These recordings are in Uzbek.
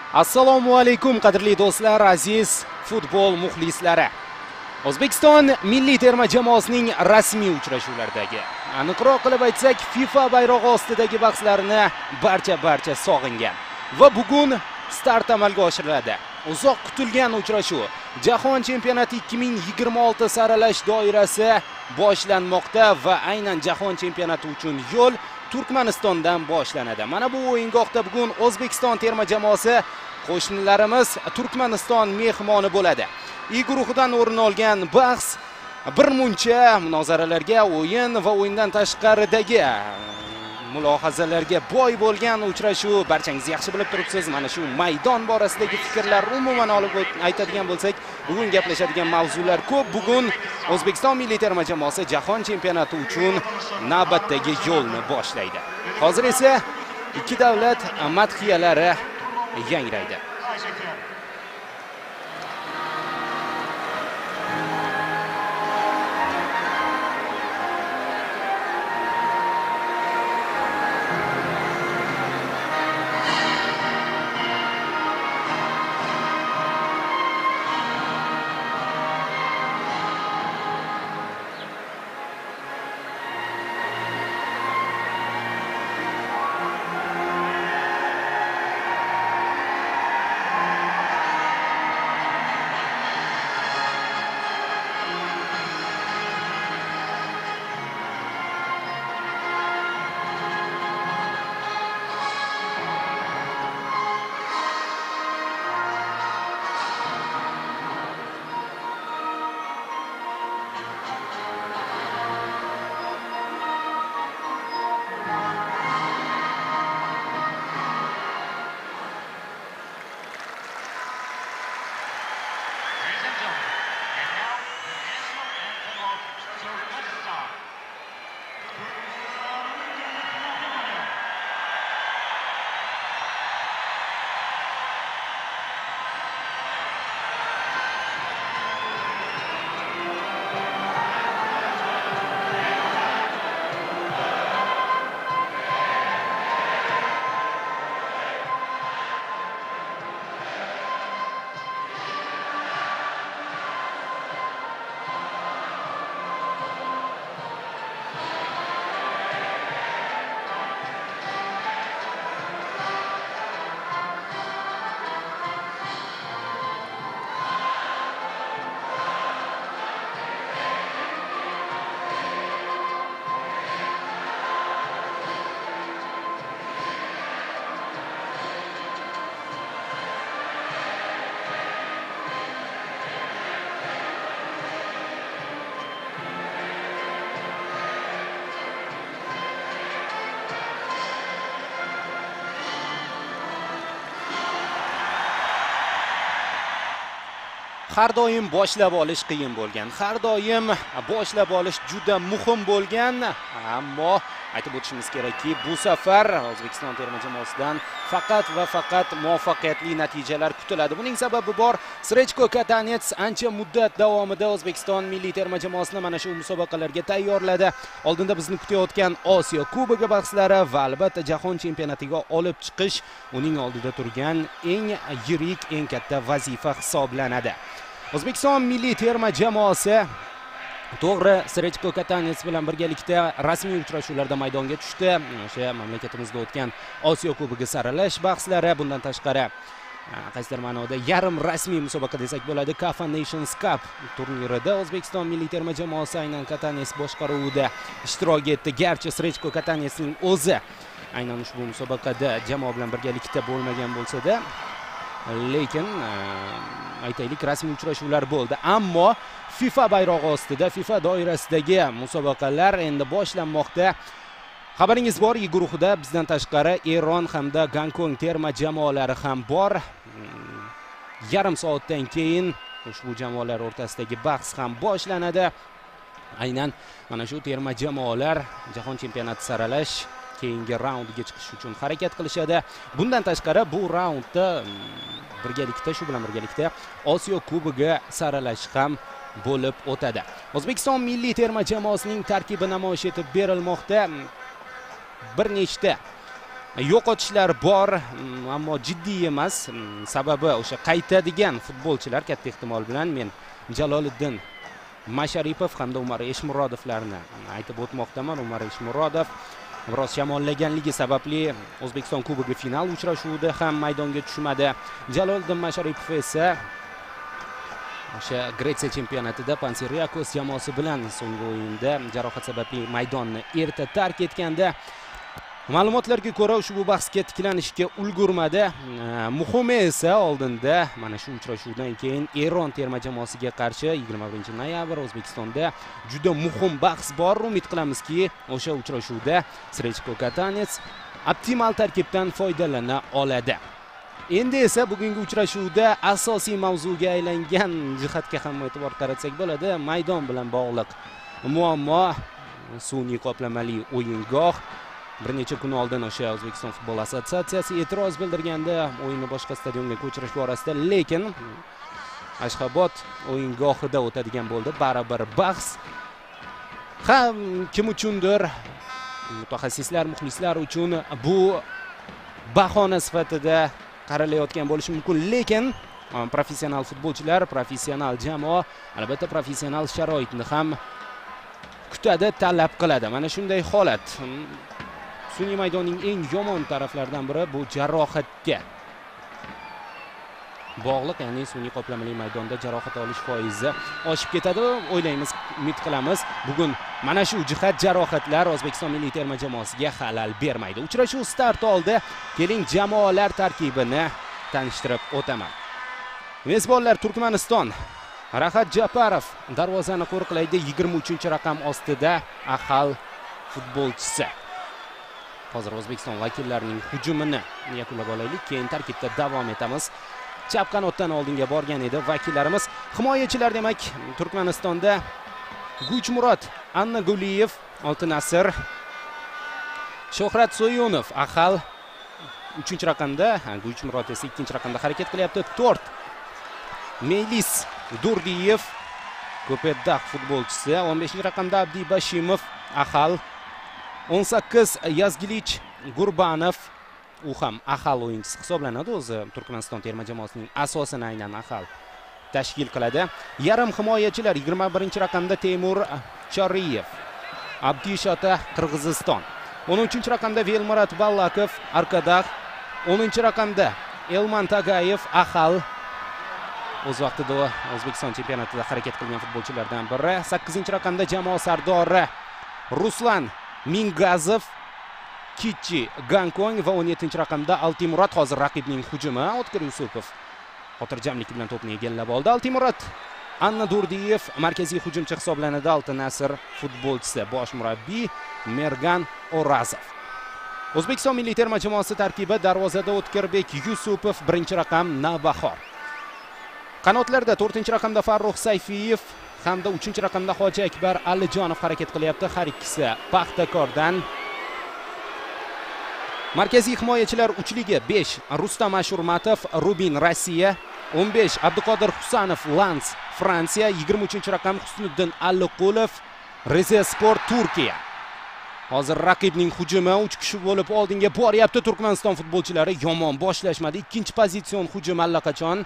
Assalomu alaykum qadrli do'stlar, aziz futbol muxlislari. O'zbekiston milliy terma jamoasining rasmiy uchrashuvlaridagi, aniqroq qilib aytsak, FIFA bayrog'i ostidagi bahslarni barcha sog'ingan va bugun start amalga oshiriladi. Uzoq kutilgan uchrashuv, Jahon chempionati 2026 saralash doirasi boshlanmoqda va aynan Jahon chempionati uchun yo'l Turkmanistondan boshlanadi. Mana bu o'yingohda bugun O'zbekiston terma jamoasi qo'shnilarimiz Turkmaniston mehmoni bo'ladi. I guruhidan o'rin olgan bahs bir muncha munozaralarga, o'yin va o'yindan tashqaridagi mulohazalarga boy bo'lgan uchrashuv. Barchangiz yaxshi bilib turibsiz. Mana shu maydon borasidagi fikrlar, umuman olib aytadigan bo'lsak, bugun gaplashadigan mavzular ko'p. Bugun O'zbekiston milliy terma jamoasi Jahon chempionati uchun navbatdagi yo'lni boshlaydi. Hozir esa ikki davlat madhiyalari yangraydi. Har doim boshlab olish qiyin bo'lgan. Har doim boshlab olish juda muhim bo'lgan. Ammo aytib o'tishimiz kerakki, bu safar O'zbekiston terma jamoasidan faqat va faqat muvaffaqiyatli natijalar kutiladi. Buning sababi bor. Srechko Katanets ancha muddat davomida O'zbekiston milliy terma jamoasini mana shu musobaqalarga tayyorladi. Oldinda bizni kutayotgan Osiyo Kubogi bahslari va albatta Jahon chempionatiga olib chiqish uning oldida turgan eng yirik, eng katta vazifa hisoblanadi. O'zbekiston milliy terma jamoasi to'g'ri Srechko Katanets bilan birgalikda rasmiy uchrashuvlarda maydonga tushdi. O'sha mamlakatimizda o'tgan Osiyo Kubogi saralash bahslari, bundan tashqari qaysidir ma'noda yarim rasmiy musobaqa desak bo'ladi, CAF Nations Cup turnirida O'zbekiston milliy terma jamoasi aynan Katanets boshqaruvida ishtirok etdi. Garchi Srechko Katanetsning o'zi aynan ushbu musobaqada jamoa bilan birgalikda bo'lmagan bo'lsa-da, lekin aytaylik rasmiy uchrashuvlar bo'ldi. Ammo FIFA bayrog'i ostida, FIFA doirasidagi musobaqalar endi boshlanmoqda. Xabaringiz bor, I guruhida bizdan tashqari Eron hamda Gonkong terma jamoalari ham bor. Yarim soatdan keyin ushbu jamoalar o'rtasidagi bahs ham boshlanadi. Aynan mana shu terma jamoalar Jahon chempionati saralash keyingi raundiga chiqish uchun harakat qilishadi. Bundan tashqari bu raundda birgalikda, shu bilan birgalikda Osiyo Kubogi saralash ham bo'lib o'tadi. O'zbekiston milliy terma jamoasining tarkibi namoyish etib berilmoqda. Bir nechta yo'qotishlar bor, ammo jiddiy emas. Sababi o'sha qaytadigan futbolchilar katta ehtimol bilan men Jaloliddin Masharipov hamda Umar Eshmurodovlarni aytib o'tmoqdaman. Umar Eshmurodov biroz shamollaganligi sababli O'zbekiston Kubogi final uchrashuvida ham maydonga tushmadi. Jaloliddin Masharipov esa o'sha Gretsiya chempionatida Panathinaikos jamoasi bilan so'nggi o'yinda jarohat sababli maydonni erta tark etganda, ma'lumotlarga ko'ra ushbu bahsga tiklanishga ulgurmadi. Muhimi esa oldinda mana shu uchrashuvdan keyin Eron terma jamoasiga qarshi 21-noyabr O'zbekistonda juda muhim bahs bor. Umid qilamizki, o'sha uchrashuvda Srechko Katanets optimal tarkibdan foydalana oladi. Endi esa bugungi uchrashuvda asosiy mavzuga aylangan jihatga ham e'tibor qaratsak bo'ladi. Maydon bilan bog'liq muammo sun'iy qoplamali o'yingoh. Bir necha kun oldin o'sha O'zbekiston futbol assotsiatsiyasi e'tiroz bildirganda o'yinni boshqa stadionga ko'chirish borasida, lekin Ashxobod o'yingohida o'tadigan bo'ldi. Baribir bahs ham kim uchundir, mutaxassislar, muxlislar uchun bu bahona sifatida qaralayotgan bo'lishi mumkin, lekin professional futbolchilar, professional jamoa albatta professional sharoitni ham kutadi, talab qiladi. Mana shunday holat. Sun'iy maydonning eng yomon taraflaridan biri bu jarohatga bog'liq, ya'ni sun'iy qoplamali maydonda jarohat olish foizi oshib ketadi. O'ylaymiz, umid qilamiz, bugun mana shu jihat jarohatlar O'zbekiston milliy terma jamoasiga xalal bermaydi. Uchrashuv start oldi. Keling jamoalar tarkibini tanishtirib o'taman. Mezbonlar Turkmaniston. Rahat Japarov darvozani qo'riqlaydi, 23-raqam ostida Ahal futbolchisi. Hozir O'zbekiston vakillarining hujumini yakunlab olaylik, keyin tarkibda davom etamiz. Chap qanotdan oldinga borgan edi vakillarimiz. Himoyachilar demak Turkmanistonda Guchmurod Annaguliyev, Oltin Asr, Shohrat Soyunov, Ahal 3-raqamda, Guchmurod esa 2-raqamda harakat qilyapti. 4 Meylis Durdiyev, Ko'pedaq futbolchisi, 15-raqamda Abdi Bashimov, Ahal, 18 Yazgilich Gurbanov, u ham Ahal o'yinchisi hisoblanadi. O'zi Turkmaniston terma jamoasining asosini aynan Ahal tashkil qiladi. Yarim himoyachilar 21-raqamda Temur Choriyev, Abdishota Qirg'iziston, 13-raqamda Velmurat Ballakov, Arkadaq, 10-raqamda Elman Tagayev, Ahal. O'z vaqtida O'zbekiston chempionatida harakat qilgan futbolchilardan biri. 8-raqamda jamoa sardori Ruslan Mingazov, Kichi Gankong va 17-raqamda Altimurod. Hozir raqibning hujumi, O'tkir Yusupov xotirjamlik bilan to'pni egallab oldi. Altimurod Annadudiyev markaziy hujumchi hisoblanadi. Oltin Asr futbolchisi, bosh murabbiy Mergan O'razov. O'zbekiston milliy terma jamoasi tarkibi: darvozada O'tkirbek Yusupov, 1-raqam Navbahor. Qanotlarda 4-raqamda Farruh Sayfiyev hamda 3-raqamda Hoji Akbar Alijonov harakat qilyapti. Har ikkisi Paxtakordan. Markaziy himoyachilar uchligi: 5 Rustam Ashurmatov, Rubin Rossiya, 15 Abduqodir Husanov, Lans Fransiya, 23-raqam Husniddin Alliqulov, Rizespor Turkiya. Hozir raqibning hujumi 3 kishi bo'lib oldinga boryapti. Turkmaniston futbolchilari yomon boshlashmadi. Ikkinchi pozitsion hujum allaqachon.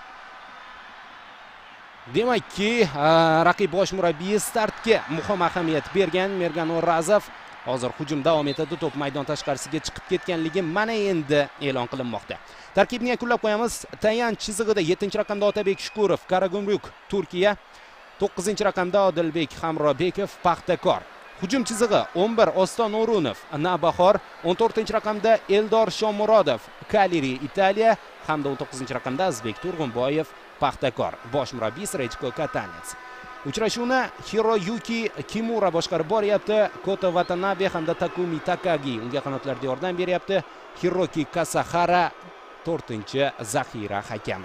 Demakki, raqib bosh murabbiyi startga muhim ahamiyat bergan Mergan O'razov hozir hujum davom etadi. To'p maydon tashqarisiga chiqib ketganligi mana endi e'lon qilinmoqda. Tarkibni yakunlab qo'yamiz. Tayanch chizig'ida 7-raqamda Otabek Shukurov, Karagumruk, Turkiya, 9-raqamda Odilbek Hamrobekov, Paxtakor. Hujum chizig'i: 11 Oston O'runov, Navbahor, 14-raqamda Eldor Shomurodov, Kaleri, Italiya hamda 19-raqamda Azbek Turg'unboyev, Paxtakor. Bosh murabbiy Srechko Katanets. Uchrashuvni Hiroyuki Kimura boshqarib boryapti. Kota Watanabe hamda Takumi Takagi unga qanotlarda yordam beryapti. Hiroki Kasahara 4-zaxira hakami.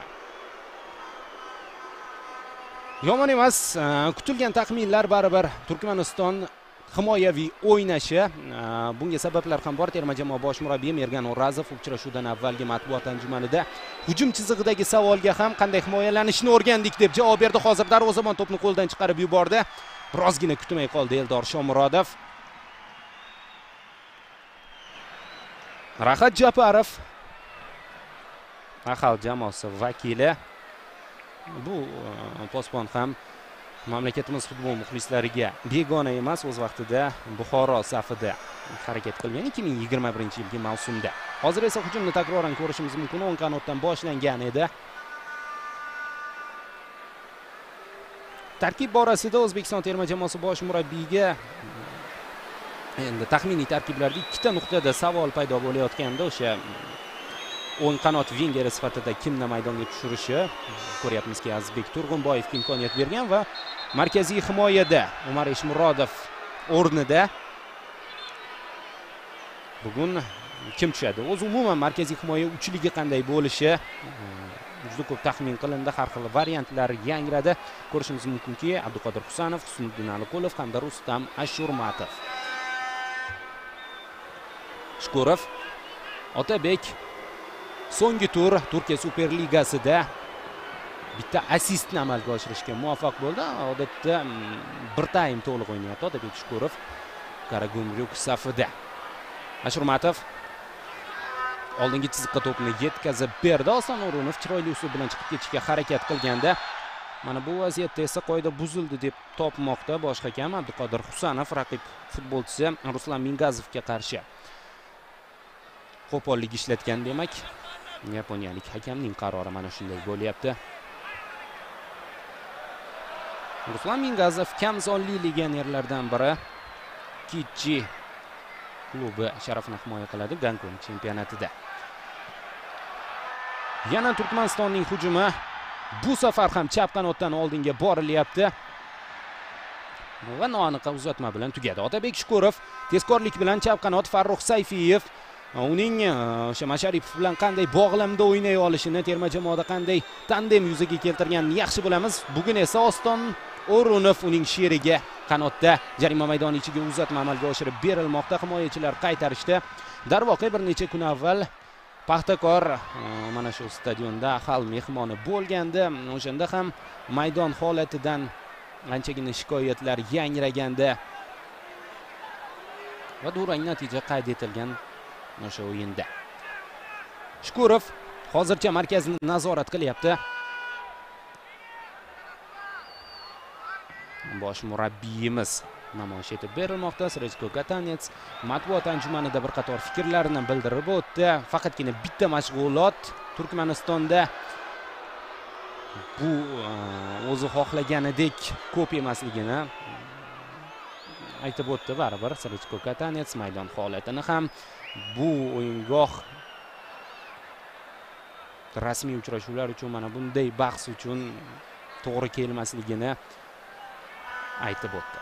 Yomon emas, kutilgan taxminlar baribir Turkmaniston himoyaviy o'ynashi. Bunga sabablar ham bor. Terma jamoa bosh murabbiyi Mergan O'razov uchrashuvdan avvalgi matbuot anjumanida hujum chizig'idagi savolga ham qanday himoyalanishni o'rgandik deb javob berdi. Hozir darvozabon to'pni qo'ldan chiqarib yubordi. Birozgina kutmay qoldi Eldor Shomurodov. Rahat Japarov ahal jamoasi vakili. Bu posbon ham mamlakatimiz futbol muxlislariga begona emas. O'z vaqtida Buxoro safida harakat qilgan 2021-yilgi mavsumda. Hozir esa hujumni takroran ko'rishimiz mumkin. O'ng qanotdan boshlangan edi. Tarkib borasida O'zbekiston terma jamoasi bosh murabbiyiga endi taxminiy tarkiblarda ikkita nuqtada savol paydo bo'layotganda o'sha o'ng qanot vingeri sifatida kimni maydonga tushirishi, ko'ryapmizki, Azizbek Turg'unboyevga imkoniyat bergan va markaziy himoyada Umar Eshmurodov o'rnida bugun kim tushadi? O'zi umuman markaziy himoya uchligi qanday bo'lishi juda ko'p taxmin qilindi, har xil variantlar yangradi. Ko'rishimiz mumkinki, Abduqodir Husanov, Husniddin Aliqulov hamda Rustam Ashurmatov. Shukurov, Otabek so'nggi tur Turkiya Superligasida bitta assistni amalga oshirishga muvaffaq bo'ldi. Odatda bir taym to'liq o'ynayapti Otabek Shukurov Karagumruk safida. Ashurmatov oldingi chiziqqa to'pni yetkazib berdi. Oson O'runov chiroyli usul bilan chiqib ketishga harakat qilganda, mana bu vaziyatda esa qoida buzildi deb topmoqda bosh hakam Abduqodir Husanov raqib futbolchisi Ruslan Mingazovga qarshi qo'pollik ishlatgan demak. Yaponiyalik hakamning qarori mana shunday bo'lyapti. Ruslan Mingazov kam sonli legionerlardan biri. Kichi klubi sharafini himoya qiladi Gonkong chempionatida. Yana Turkmanistonning hujumi bu safar ham chap qanotdan oldinga borilyapti. Va noaniq uzatma bilan tugadi. Otabek Shukurov tezkorlik bilan chap qanot Farruh Sayfiyev uning o'sha Masharipov bilan qanday bog'lamda o'ynay olishini, terma jamoada qanday tandem yuzaga keltirganini yaxshi bilamiz. Bugun esa Oston O'runov uning sheriga qanotda jarima maydoni ichiga uzatma amalga oshirib berilmoqda. Himoyachilar qaytarishda. Darvoqe bir necha kun avval Paxtakor mana shu stadionda ahal mehmoni bo'lgandi. O'shanda ham maydon holatidan anchagina shikoyatlar yangraganda va durang natija qayd etilgan o'sha o'yinda. Shukurov hozircha markazni nazorat qilyapti. Bosh murabbiyimiz namoyish etib berilmoqda. Srechko Katanets matbuot anjumanida bir qator fikrlarini bildirib o'tdi. Faqatgina bitta mashg'ulot Turkmanistonda bu o'zi xohlaganidek ko'p emasligini aytib o'tdi. Baribir Srechko Katanets maydon holatini ham bu o'yingoh rasmiy uchrashuvlar uchun mana bunday bahs uchun to'g'ri kelmasligini aytib o'tdi.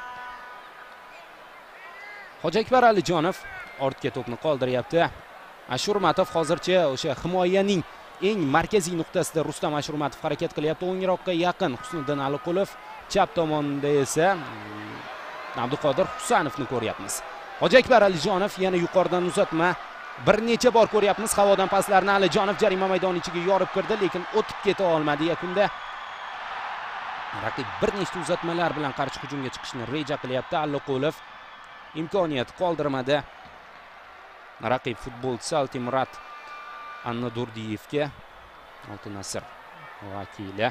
Hojiakbar Alijonov ortga to'pni qoldiryapti. Ashurmatov hozircha o'sha himoyaning eng markaziy nuqtasida Rustam Ashurmatov harakat qilyapti. O'ngroqqa yaqin Husniddin Aliqulov, chap tomonda esa Abduqodir Husanovni ko'ryapmiz. Hojiakbar Alijonov yana yuqoridan uzatma bir necha bor ko'ryapmiz. Havodan paslarni Alijonov jarima maydoni ichiga yorib kirdi, lekin o'tib keta olmadi. Yakunda raqib bir nechta uzatmalar bilan qarshi hujumga chiqishni reja qilyapti. Aliqulov imkoniyat qoldirmadi. Raqib futbolchisi Altimrat Annadurdiyevga Oltin asr vakili.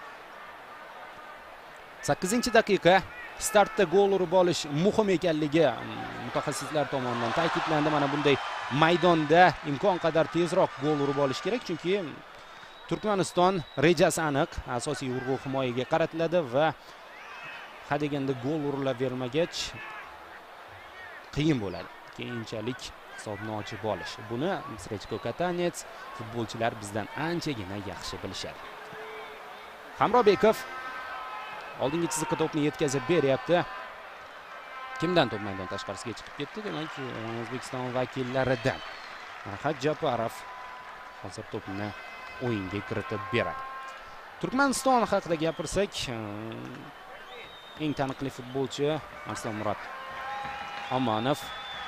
8-daqiqa. Startda gol urib olish muhim ekanligi mutaxassislar tomonidan ta'kidlandi. Mana bunday maydonda imkon qadar tezroq gol urib olish kerak, chunki Turkmaniston rejasi aniq, asosiy urg'u himoyaga qaratiladi va hadeganda gol urilavermagach qiyin bo'ladi. Keyinchalik hisobni ochib olish. Buni Srechko Katanets futbolchilar bizdan anchagina yaxshi bilishadi. Hamrobekov oldingi chiziqqa to'pni yetkazib beryapti. Kimdan to'p maydon tashqarisiga chiqib ketdi? Demak, O'zbekiston vakillaridan. Rahat Japarov hozir to'pni o'yinga kiritib beradi. Turkmaniston haqida gapirsak, eng taniqli futbolchi Arslonmurod Omonov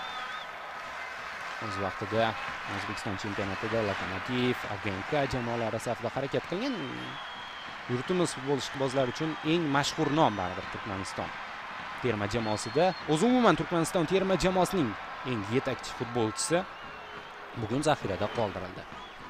o'z vaqtida O'zbekiston chempionatida Lokomotiv, Agenka jamoalari safida harakat qilgan. Yurtimiz futbol ishqibozlari uchun eng mashhur nom baribir Turkmaniston terma jamoasida. O'zi umuman Turkmaniston terma jamoasining eng yetakchi futbolchisi. bugun zaxirada qoldirildi.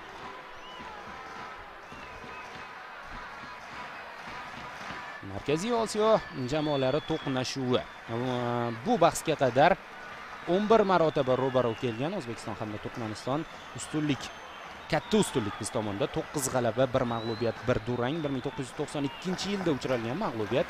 Markaziy Osiyo jamoalari to'qnashuvi. Bu bahsga qadar 11 marotaba ro'baro kelgan O'zbekiston hamda Turkmaniston katta ustunlik biz tomonda 9 g'alaba, 1 mag'lubiyat, 1 durang. 1992-yilda uchralgan mag'lubiyat.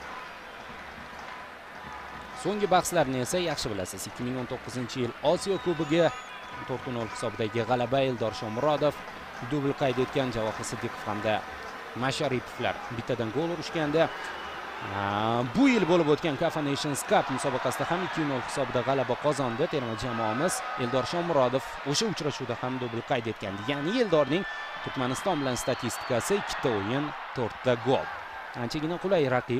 So'nggi bahslarni esa yaxshi bilasiz. 2019-yil Osiyo Kubogi 4-0 hisobidagi g'alaba Eldor Shomurodov dubl qayd etgan, Javohir Siddiqov hamda Masharipovlar bittadan gol urishganda, bu yil bo'lib o'tgan CAF Nations Cup musobaqasida ham 2-0 hisobida g'alaba qozondi terma jamoamiz. Eldor Shomurodov o'sha uchrashuvda ham dubl qayd etgandi. Ya'ni Eldorning Turkmaniston bilan statistikasi 2 ta o'yin, 4 ta gol. Anchagina qulay raqib.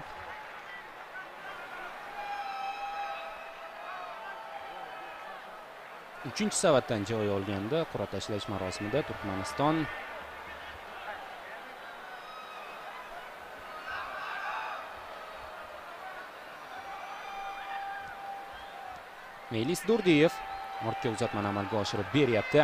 Uchinchi savatdan joy olganda qur'a tashlash marosimida Turkmaniston Melis Durdiyev ortga uzatmani amalga oshirib beryapti.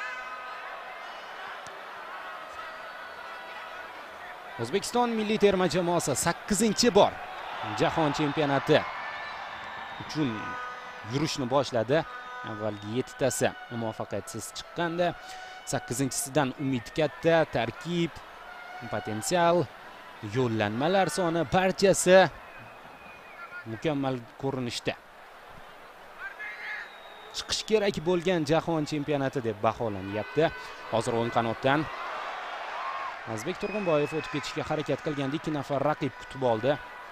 O'zbekiston milliy terma jamoasi 8-bor Jahon chempionati uchun yurishni boshladi. Avvalgi 7 tasi muvaffaqiyatsiz chiqqanda, 8-sidan umid katta, tarkib, potensial, yo'llanmalar soni barchasi mukammal ko'rinishda. Chiqish kerak bo'lgan jahon chempionati deb baholanyapti. Hozir o'ng qanotdan Azbek Turg'unboyev o'tib ketishga harakat qilganda 2 nafar raqib kutib oldi.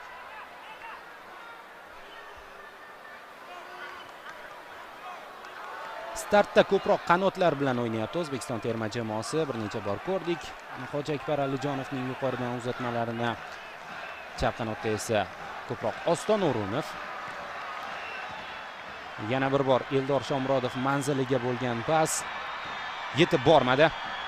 Startda ko'proq qanotlar bilan o'ynayapti O'zbekiston terma jamoasi. Bir necha bor ko'rdik. Hoji Akbar Alijonovning yuqoridan uzatmalarini, chap qanotda esa ko'proq Oston O'runov. Yana bir bor Eldor Shomurodov manziliga bo'lgan pas yetib bormadi.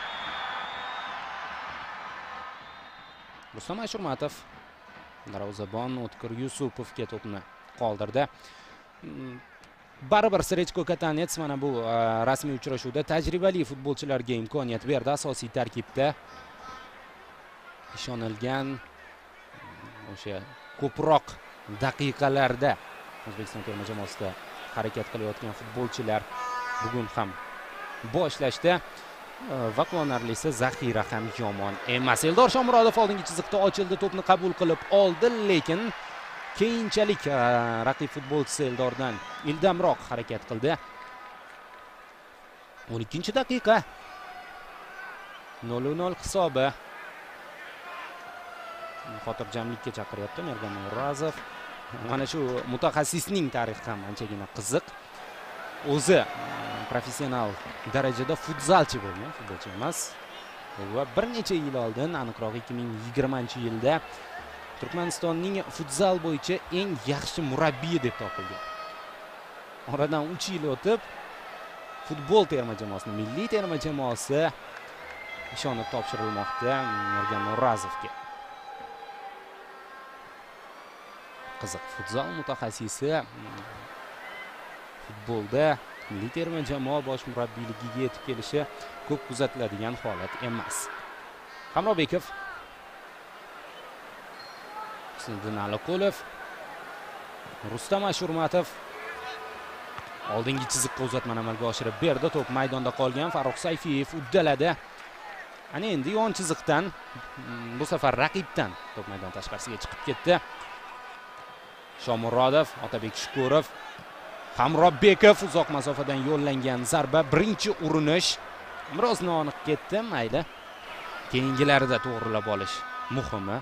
Rustam Ashurmatov darvozabon O'tkir Yusupovga to'pni qoldirdi. Baribir Srechko Katanets mana bu rasmiy uchrashuvda tajribali futbolchilarga imkoniyat berdi. Asosiy tarkibda ishonilgan o'sha ko'proq daqiqalarda O'zbekiston terma jamoasida harakat qilayotgan futbolchilar bugun ham boshlashda va quvonarlisi zaxira ham yomon emas. Eldor Shomurodov oldingi chiziqda ochildi, to'pni qabul qilib oldi, lekin keyinchalik raqib futbolchisi Eldordan ildamroq harakat qildi. 12-daqiqa. 0-0 hisobi. Xotirjamlikka chaqiryapti Mergan O'razov. Mana shu mutaxassisning tarixi ham anchagina qiziq. O'zi professional darajada futzalchi bo'lgan, futbolchi emas. Va bir necha yil oldin, aniqroq 2020-yilda Turkmanistonning futzal bo'yicha eng yaxshi murabbiyi deb topilgan. Oradan 3 yil o'tib, futbol terma jamoasini, milliy terma jamoasi ishonib topshirilmoqda Mergan O'razovga. Qiziq, futzal mutaxassisi futbolda milliy terma jamoa bosh murabbiyligiga yetib kelishi ko'p kuzatiladigan holat emas. Hamrobekov, Husniddin Aliqulov, Rustam Ashurmatov oldingi chiziqqa uzatmani amalga oshirib berdi. To'p maydonda qolgan. Farruh Sayfiyev uddaladi. Ana endi yon chiziqdan, bu safar raqibdan to'p maydon tashqarisiga chiqib ketdi. Shomurodov, Otabek Shukurov, Hamrobekov uzoq masofadan yo'llangan zarba, birinchi urinish biroz noaniq ketdi, mayli. Keyingilarida to'g'rilab olish muhimi.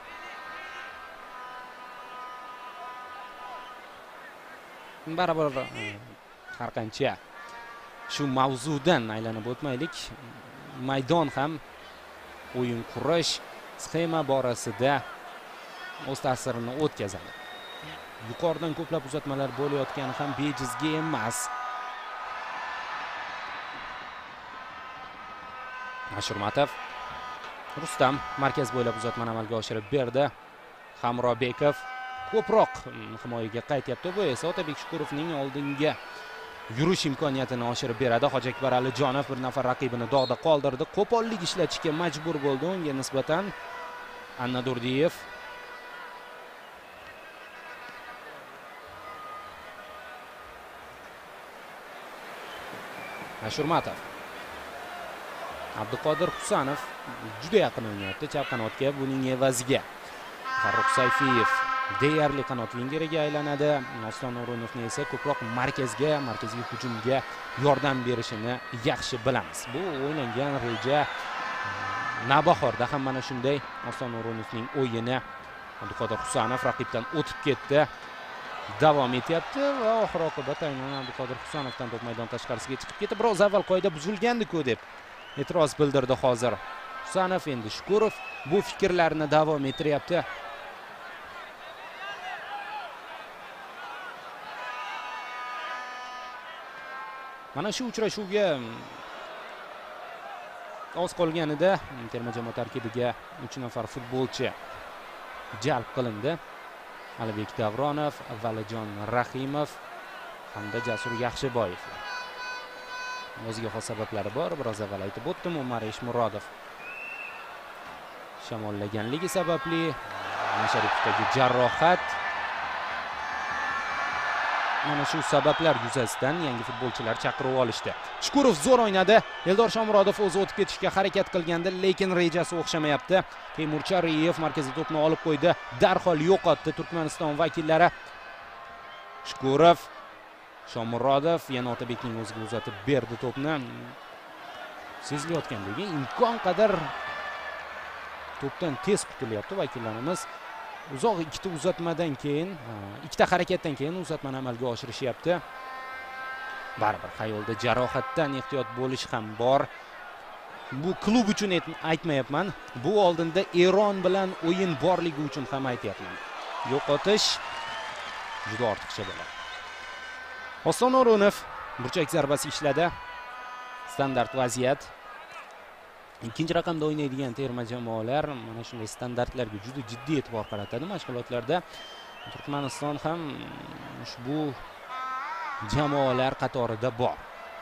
Baribir har qancha shu mavzudan aylanib o'tmaylik. Maydon ham o'yin qurish, sxema borasida o'z ta'sirini o'tkazadi. Yuqoridan ko'plab uzatmalar bo'layotgani ham bejizga emas. Ashurmatov, Rustam markaz bo'ylab uzatmani amalga oshirib berdi. Hamrobekov ko'proq himoyaga qaytyapti. Bu esa Otabek Shukurovning oldinga yurish imkoniyatini oshirib beradi. Hojiakbar Alijonov bir nafar raqibini dog'da qoldirdi. Qo'pollik ishlatishga majbur bo'ldi unga nisbatan Annadurdiyev. Ashurmatov. Abduqodir Husanov juda yaqin o'ynayapti chap qanotga, buning evaziga Farruh Sayfiyev deyarli qanot vingeriga aylanadi. Oston O'runovning esa ko'proq markazga hujumga yordam berishini yaxshi bilamiz. Bu o'ylangan reja navbahorda ham mana shunday. Oston O'runovning o'yini Abduqodir Husanov raqibdan o'tib ketdi. Davom etyapti va oxir oqibat aynan Abduqodir Husanovdan to'p maydon tashqarisiga chiqib ketdi. Biroz avval qoida buzilgandi-ku deb e'tiroz bildirdi hozir Husanov. Endi Shukurov bu fikrlarni davom ettiryapti. Mana shu uchrashuvga oz qolganida terma jamoa tarkibiga 3 nafar futbolchi jalb qilindi. Alibek Davronov, Valijon Rahimov hamda Jasur Yaxshiboyev. O'ziga xos sabablari bor, biroz avval aytib o'tdim. Umar Eshmurodov shamollaganligi sababli Masharipovdagi jarohat. Mana shu sabablar yuzasidan yangi futbolchilar chaqirib olishdi. Shukurov zo'r o'ynadi. Eldor Shomurodov o'zi o'tib ketishga harakat qilgandi, lekin rejasi o'xshamayapti. Temur Chariyev markaziy to'pni olib qo'ydi. Darhol yo'qotdi Turkmaniston vakillari. Shukurov, Shomurodov yana Otabekning o'ziga uzatib berdi to'pni. Sezilayotgandagi imkon qadar to'pdan tez qutulyapti vakillarimiz. Uzoq ikkita uzatmadan keyin, ikkita harakatdan keyin uzatmani amalga oshirishyapti. Baribir xayolda jarohatdan ehtiyot bo'lish ham bor. Bu klub uchun aytmayapman. Bu oldinda Eron bilan o'yin borligi uchun ham aytyapman. Yo'qotish juda ortiqcha bo'ladi. Oston O'runov burchak zarbasi ishladi. Standart vaziyat. Ikkinchi raqamda o'ynaydigan terma jamoalar mana shunday standartlarga juda jiddiy e'tibor qaratadi mashg'ulotlarda. Turkmaniston ham ushbu jamoalar qatorida bor.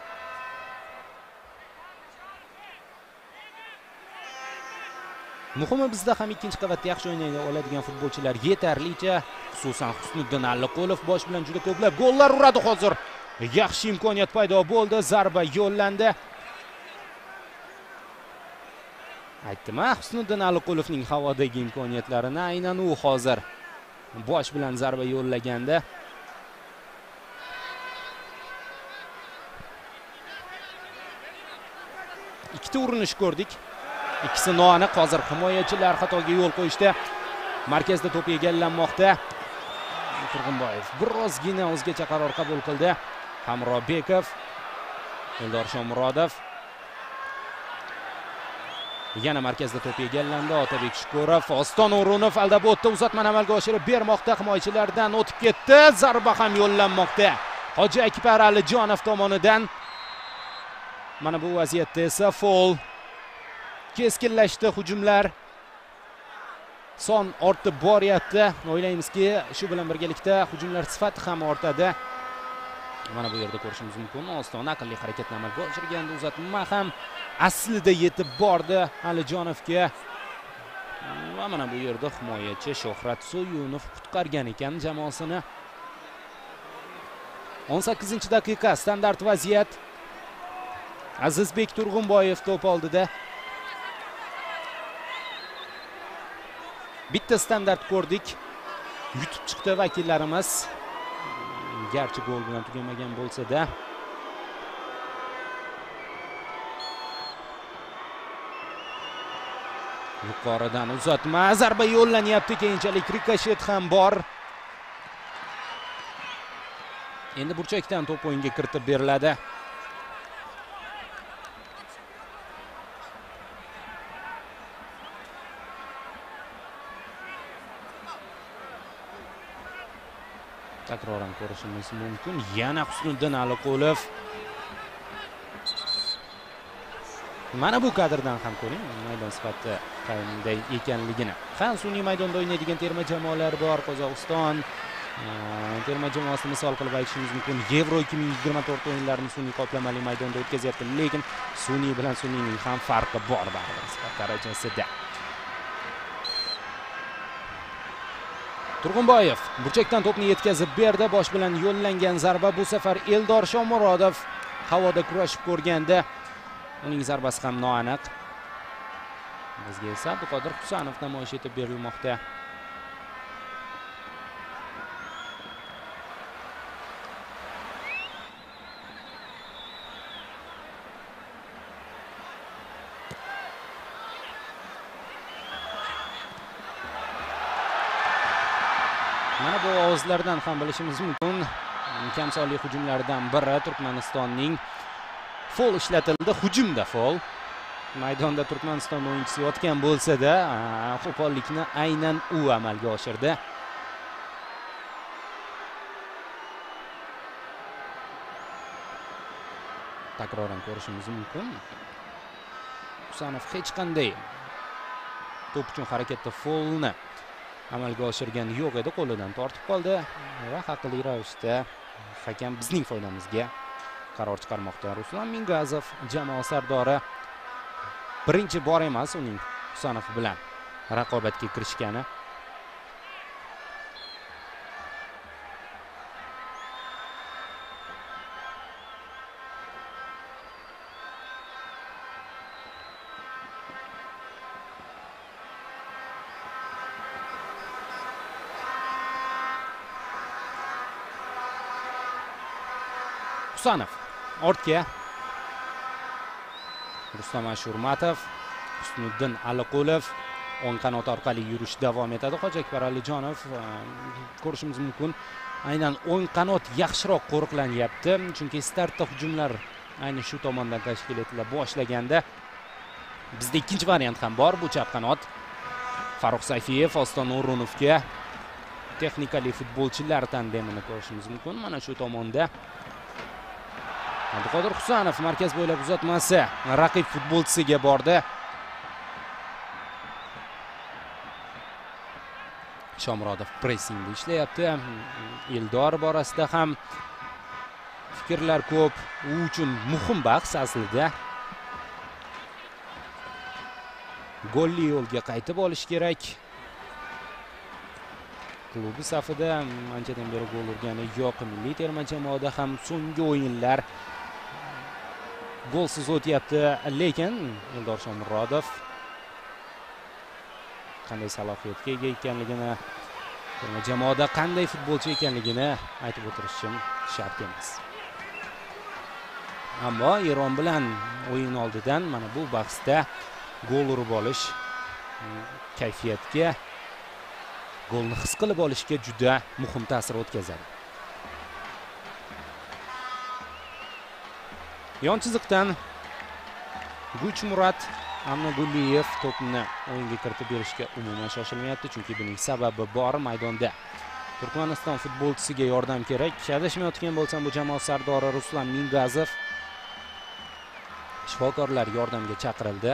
Muhimi bizda ham ikkinchi qavatda yaxshi o'ynay oladigan futbolchilar yetarlicha, xususan Husniddin Alliqulov bosh bilan juda ko'plab gollar uradi hozir. Yaxshi imkoniyat paydo bo'ldi, zarba yo'llandi. Aytdim, Husniddin Alliqulovning havodagi imkoniyatlarini aynan u hozir bosh bilan zarba yo'llaganda. Ikkita urinish ko'rdik. Ikkisi noaniq. Hozir himoyachilar xatoga yo'l qo'yishdi. Markazda to'p egallanmoqda. Turg'unboyev birozgina o'zgacha qaror qabul qildi. Hamrobekov, Eldor Shomurodov. Yana markazda to'p egallandi. Otabek Shukurov, Oston O'runov aldab o'tdi. Uzatmani amalga oshirib bermoqda. Himoyachilardan o'tib ketdi. Zarba ham yo'llanmoqda. Hojiakbar Alijonov tomonidan. Mana bu vaziyatda esa foul. Keskinlashdi hujumlar. Son ortib boryapti. O'ylaymizki, shu bilan birgalikda hujumlar sifati ham ortadi. Mana bu yerda ko'rishimiz mumkin. Oston aqlli harakatni amalga oshirganda uzatma ham aslida yetib bordi Alijonovga. Va mana bu yerda himoyachi Shohrat Soyunov qutqargan ekan jamoasini. 18-daqiqa standart vaziyat. Azizbek Turg'unboyev to'p oldida. Bitta standart ko'rdik. Yutib chiqdi vakillarimiz. Garchi gol bilan tugamagan bo'lsa-da. Yuqoridan uzatma, zarba yo'llanyapti, keyinchalik rikoshet ham bor. Endi burchakdan to'p o'yinga kiritib beriladi. Takroran ko'rishimiz mumkin. Yana Husniddin Alliqulov. Mana bu kadrdan ham ko'ring, maydon sifati qanday ekanligini. Ham sun'iy maydonda o'ynaydigan terma jamoalar bor. Qozog'iston, Terma jamoasini misol qilib aytishimiz mumkin. Yevro 2024 o'yinlarini sun'iy qoplamali maydonda o'tkazyapti, lekin sun'iy bilan sun'iyning ham farqi bor baribir sifat darajasida. Turg'unboyev burchakdan to'pni yetkazib berdi. Bosh bilan yo'llangan zarba bu safar Eldor Shomurodov havoda kurashib ko'rganda uning zarbasi ham noaniq. Bizga esa Abduqodir Husanov namoyish etib berilmoqda. Mana bu ovozlardan ham bilishimiz mumkin. Kam sonli hujumlardan biri Turkmanistonning foul ishlatildi. Hujumda foul. Maydonda Turkmaniston o'yinchisi yotgan bo'lsa-da, qo'pollikni aynan u amalga oshirdi. Takroran ko'rishimiz mumkin. Husanov hech qanday to'p uchun harakatda foulni amalga oshirgan yo'q edi, qo'lidan tortib qoldi va haqli ravishda hakam bizning foydamizga qaror chiqarmoqda. Ruslan Mingazov jamoa sardori birinchi bor emas uning Husanov bilan raqobatga kirishgani. Husanov ortga. Rustam Ashurmatov, Husniddin Aliqulov o'ng qanot orqali yurish davom etadi. Hojiakbar Alijonov ko'rishimiz mumkin. Aynan o'ng qanot yaxshiroq qo'riqlanyapti, chunki startda hujumlar ayni shu tomondan tashkil etila boshlaganda bizda ikkinchi variant ham bor, bu chap qanot. Farruh Sayfiyev Oston O'runovga texnikali futbolchilar tandemini ko'rishimiz mumkin. Mana shu tomonda Abduqodir Husanov markaz bo'ylab uzatmasi raqib futbolchisiga bordi. Shomurodov pressingda ishlayapti. Eldor borasida ham fikrlar ko'p. U uchun muhim bahs aslida. Golli yo'lga qaytib olish kerak. Klubi safida anchadan beri gol urgani yo'q. Milliy terma jamoada ham so'nggi o'yinlar golsiz o'tyapti, lekin Eldor Shomurodov qanday salohiyatga ega ekanligini, terma jamoada qanday futbolchi ekanligini aytib o'tirishim shart emas. Ammo Eron bilan o'yin oldidan mana bu bahsda gol urib olish kayfiyatga, golni his qilib olishga juda muhim ta'sir o'tkazadi. Yon chiziqdan Guchmurat Amnaguliyev to'pni o'yinga kiritib berishga umuman shoshilmayapti, chunki buning sababi bor. Maydonda Turkmaniston futbolchisiga yordam kerak. Adashmayotgan bo'lsam, bu jamoa sardori Ruslan Mingazov. Shifokorlar yordamga chaqirildi.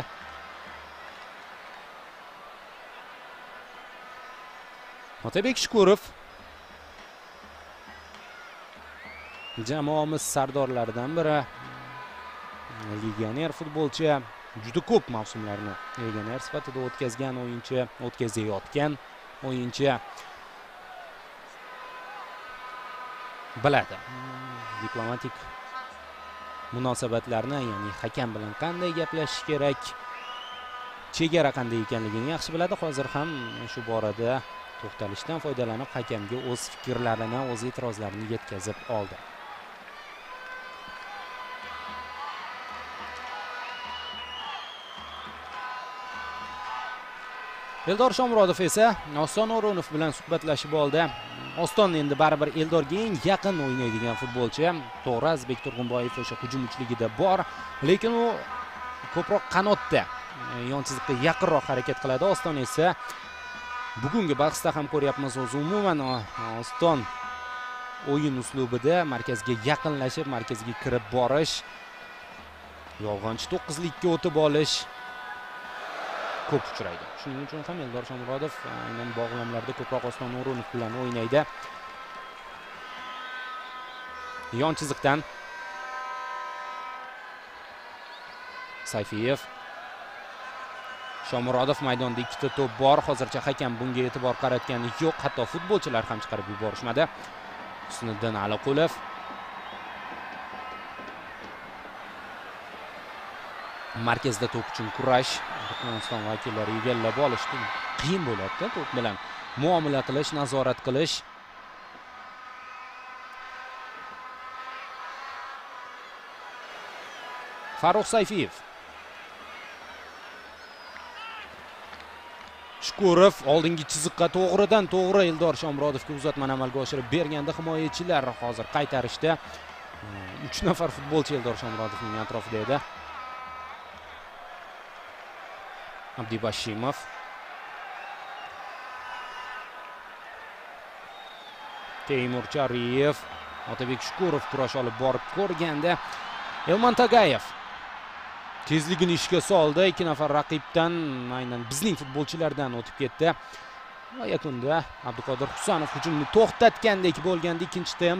Otabek Shukurov jamoamiz sardorlaridan biri, legioner futbolchi, juda ko'p mavsumlarni legioner sifatida o'tkazgan o'yinchi, o'tkazayotgan o'yinchi. Biladi diplomatik munosabatlarni, ya'ni hakam bilan qanday gaplashish kerak, chegara qanday ekanligini yaxshi biladi. Hozir ham shu borada to'xtalishdan foydalanib hakamga o'z fikrlarini, o'z e'tirozlarini yetkazib oldi. Eldor Shomurodov esa Oston O'runov bilan suhbatlashib oldi. Oston endi baribir Eldorga eng yaqin o'ynaydigan futbolchi. To'g'ri, Azbek Turg'unboyev o'sha hujum uchligida bor, lekin u ko'proq qanotda, yon chiziqqa yaqinroq harakat qiladi. Oston esa bugungi bahsda ham ko'ryapmiz, o'zi umuman Oston o'yin uslubida markazga yaqinlashib, markazga kirib borish, yolg'onchi 9likka o'tib olish ko'p uchraydi. Shuning uchun ham Eldor Shomurodov aynan bog'lamlarda ko'proq Oston O'runov bilan o'ynaydi. Yon chiziqdan Sayfiyev. Shomurodov maydonda ikkita to'p bor. Hozircha hakam bunga e'tibor qaratgani yo'q. Hatto futbolchilar ham chiqarib yuborishmadi. Husniddin Aliqulov. Markazda to'p uchun kurash. Turkmaniston vakillari egallab olishdi. Qiyin bo'lyapti to'p bilan muomala qilish, nazorat qilish. Farruh Sayfiyev. Shukurov oldingi chiziqqa to'g'ridan to'g'ri Eldor Shomurodovga uzatmani amalga oshirib berganda himoyachilar hozir qaytarishda. 3 nafar futbolchi Eldor Shomurodovning atrofida edi. Abdibashimov. Teymur Chariyev. Otabek Shukurov kurash olib borib ko'rganda Elmon Tagayev tezligini ishga soldi. 2 nafar raqibdan, aynan bizning futbolchilardan o'tib ketdi. Va yakunda Abduqodir Husanov hujumni to'xtatgandek bo'lganda ikkinchi temp.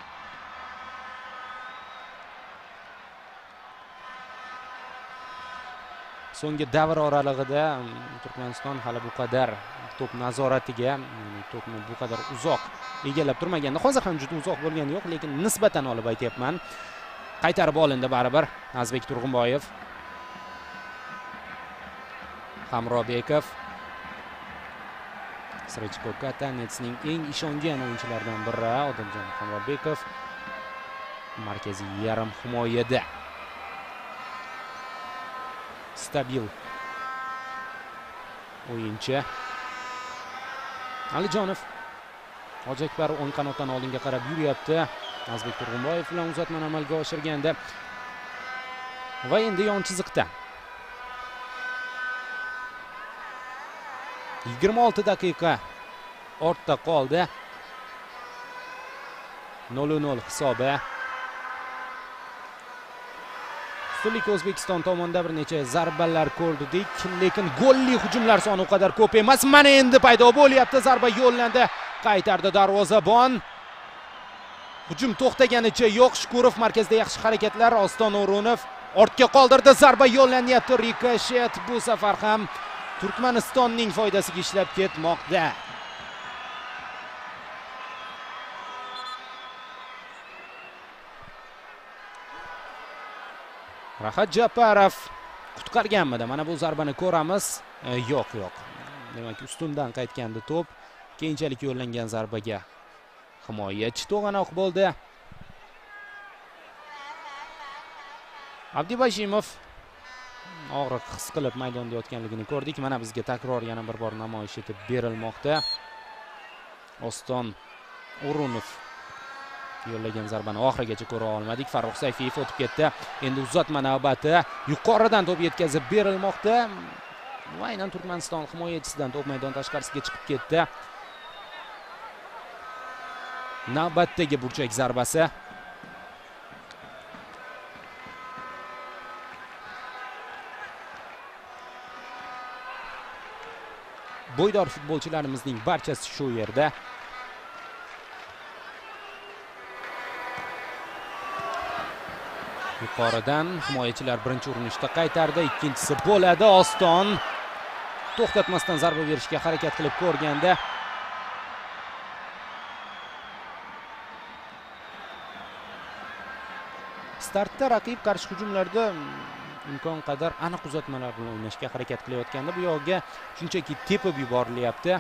So'nggi davr oralig'ida Turkmaniston hali bu qadar to'p nazoratiga, to'pni bu qadar uzoq egallab turmaganda, hozir ham juda uzoq bo'lgani yo'q, lekin nisbatan olib aytyapman. Qaytarib olindi baribir Azbek Turg'unboyev. Hamrobekov. Srechko Katanetsning eng ishongan o'yinchilaridan biri Odiljon Hamrobekov. Markaziy yarim himoyada. Stabil o'yinchi. Alijonov. Hojiakbar o'ng qanotdan oldinga qarab yuryapti. Azbek Turg'unboyev bilan uzatmani amalga oshirganda va endi yon chiziqda 26 daqiqa ortda qoldi. 0-0 hisobi. Ustunlik O'zbekiston tomonidan bir necha zarbalar ko'rdik, lekin golli hujumlar soni u qadar ko'p emas. Mana endi paydo bo'lyapti. Zarba yo'llandi. Qaytardi darvozabon. Hujum to'xtaganicha yo'q. Shukurov markazda yaxshi harakatlar. Oston O'runov ortga qoldirdi. Zarba yo'llanyapti. Rikoshet bu safar ham Turkmanistonning foydasiga ishlab ketmoqda. Rahat Japarov qutqarganmidi? Mana bu zarbani ko'ramiz. Yo'q. Demak, ustundan qaytgandi to'p. Keyinchalik yo'llangan zarbaga himoyachi to'g'anoq bo'ldi. Abdibashimov og'riq his qilib maydonda yotganligini ko'rdik. Mana bizga takror yana bir bor namoyish etib berilmoqda. Oston O'runov yo'llagan zarbani oxirigacha ko'ra olmadik. Farruh Sayfiyev o'tib ketdi. Endi uzatma navbati. Yuqoridan to'p yetkazib berilmoqda. Aynan Turkmaniston himoyachisidan to'p maydon tashqarisiga chiqib ketdi. Navbatdagi burchak zarbasi. Bo'ydor futbolchilarimizning barchasi shu yerda. Yuqoridan himoyachilar birinchi urinishda qaytardi, ikkinchisi bo'ladi. Oston to'xtatmasdan zarba berishga harakat qilib ko'rganda startda raqib qarshi hujumlarda imkon qadar aniq uzatmalar bilan o'ynashga harakat qilayotganda bu yoqqa shunchaki tepib yuborilyapti.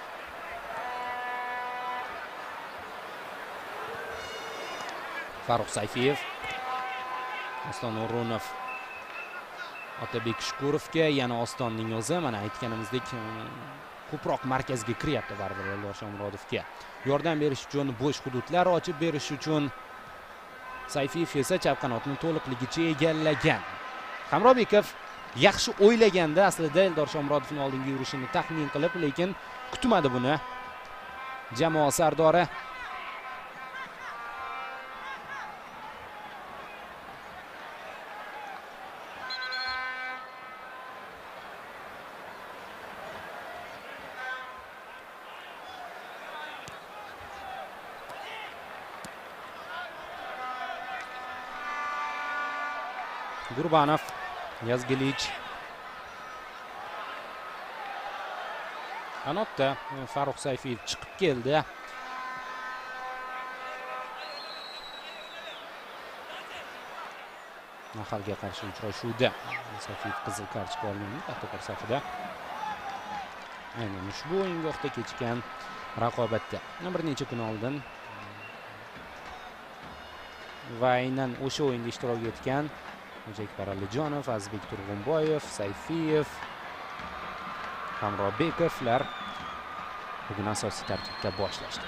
Farruh Sayfiyev, Oston O'runov, Otabek Shukurovga, yana Ostonning o'zi, mana aytganimizdek ko'proq markazga kiryapti baribir Eldor Shomurodovga. Yordam berish uchun bo'sh hududlar ochib berish uchun Sayfiyev esa chap qanotni to'liqligicha egallagan. Hamrobekov yaxshi o'ylaganda aslida Eldor Shomurodovning oldinga yurishini taxmin qilib, lekin kutmadi buni. Jamoa sardori Gurbanov, Yazgilich. Qanotda Farruh Sayfiyev chiqib keldi. Nahalga qarshi uchrashuvda Sayfiyev qizil kartochka olgan Paxtakor safida. Aynan ushbu o'yingohda kechgan raqobatda bir necha kun oldin va aynan o'sha o'yinda ishtirok etgan O'zbekbar Alijonov, Azizbek Turg'unboyev, Sayfiyev, Hamrobekovlar bugun asosiy tarkibda boshlashdi.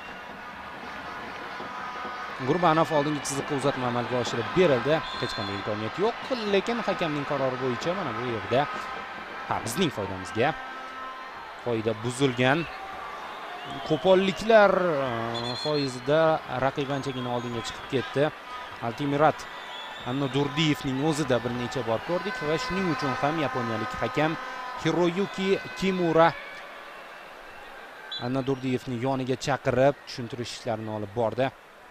Gurbanov oldingi chiziqqa uzatma amalga oshirib berildi. Hech qanday imkoniyat yo'q, lekin hakamning qarori bo'yicha mana bu yerda bizning foydamizga qoida buzilgan. Qo'polliklar foizida raqib anchagina oldinga chiqib ketdi. Altimirat Annodurdiyevning o'zida bir necha bor ko'rdik va shuning uchun ham yaponiyalik hakam Hiroyuki Kimura Annodurdiyevni yoniga chaqirib tushuntirish ishlarini olib bordi.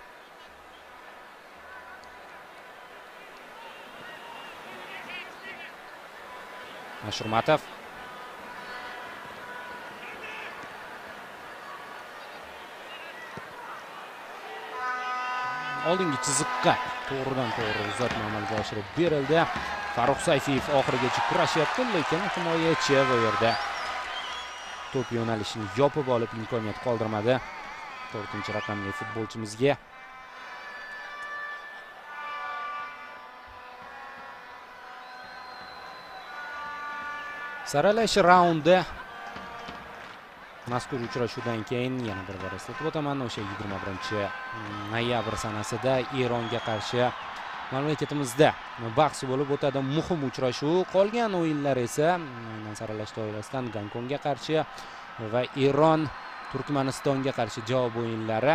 Ashurmatov oldingi chiziqqa to'g'ridan to'g'ri uzatma amalga oshirib berildi. Farruh Sayfiyev oxirigacha kurashyapti, lekin himoyachi bu yerda to'p yo'nalishini yopib olib imkoniyat qoldirmadi 4-raqamli futbolchimizga. Saralash raundi mazkur uchrashuvdan keyin yana bir bor eslatib o'taman, o'sha 21-noyabr sanasida Eronga qarshi mamlakatimizda bahsi bo'lib o'tadi. Muhim uchrashuv. Qolgan o'yinlar esa aynan saralash doirasidan Gonkongga qarshi va Eron Turkmanistonga qarshi javob o'yinlari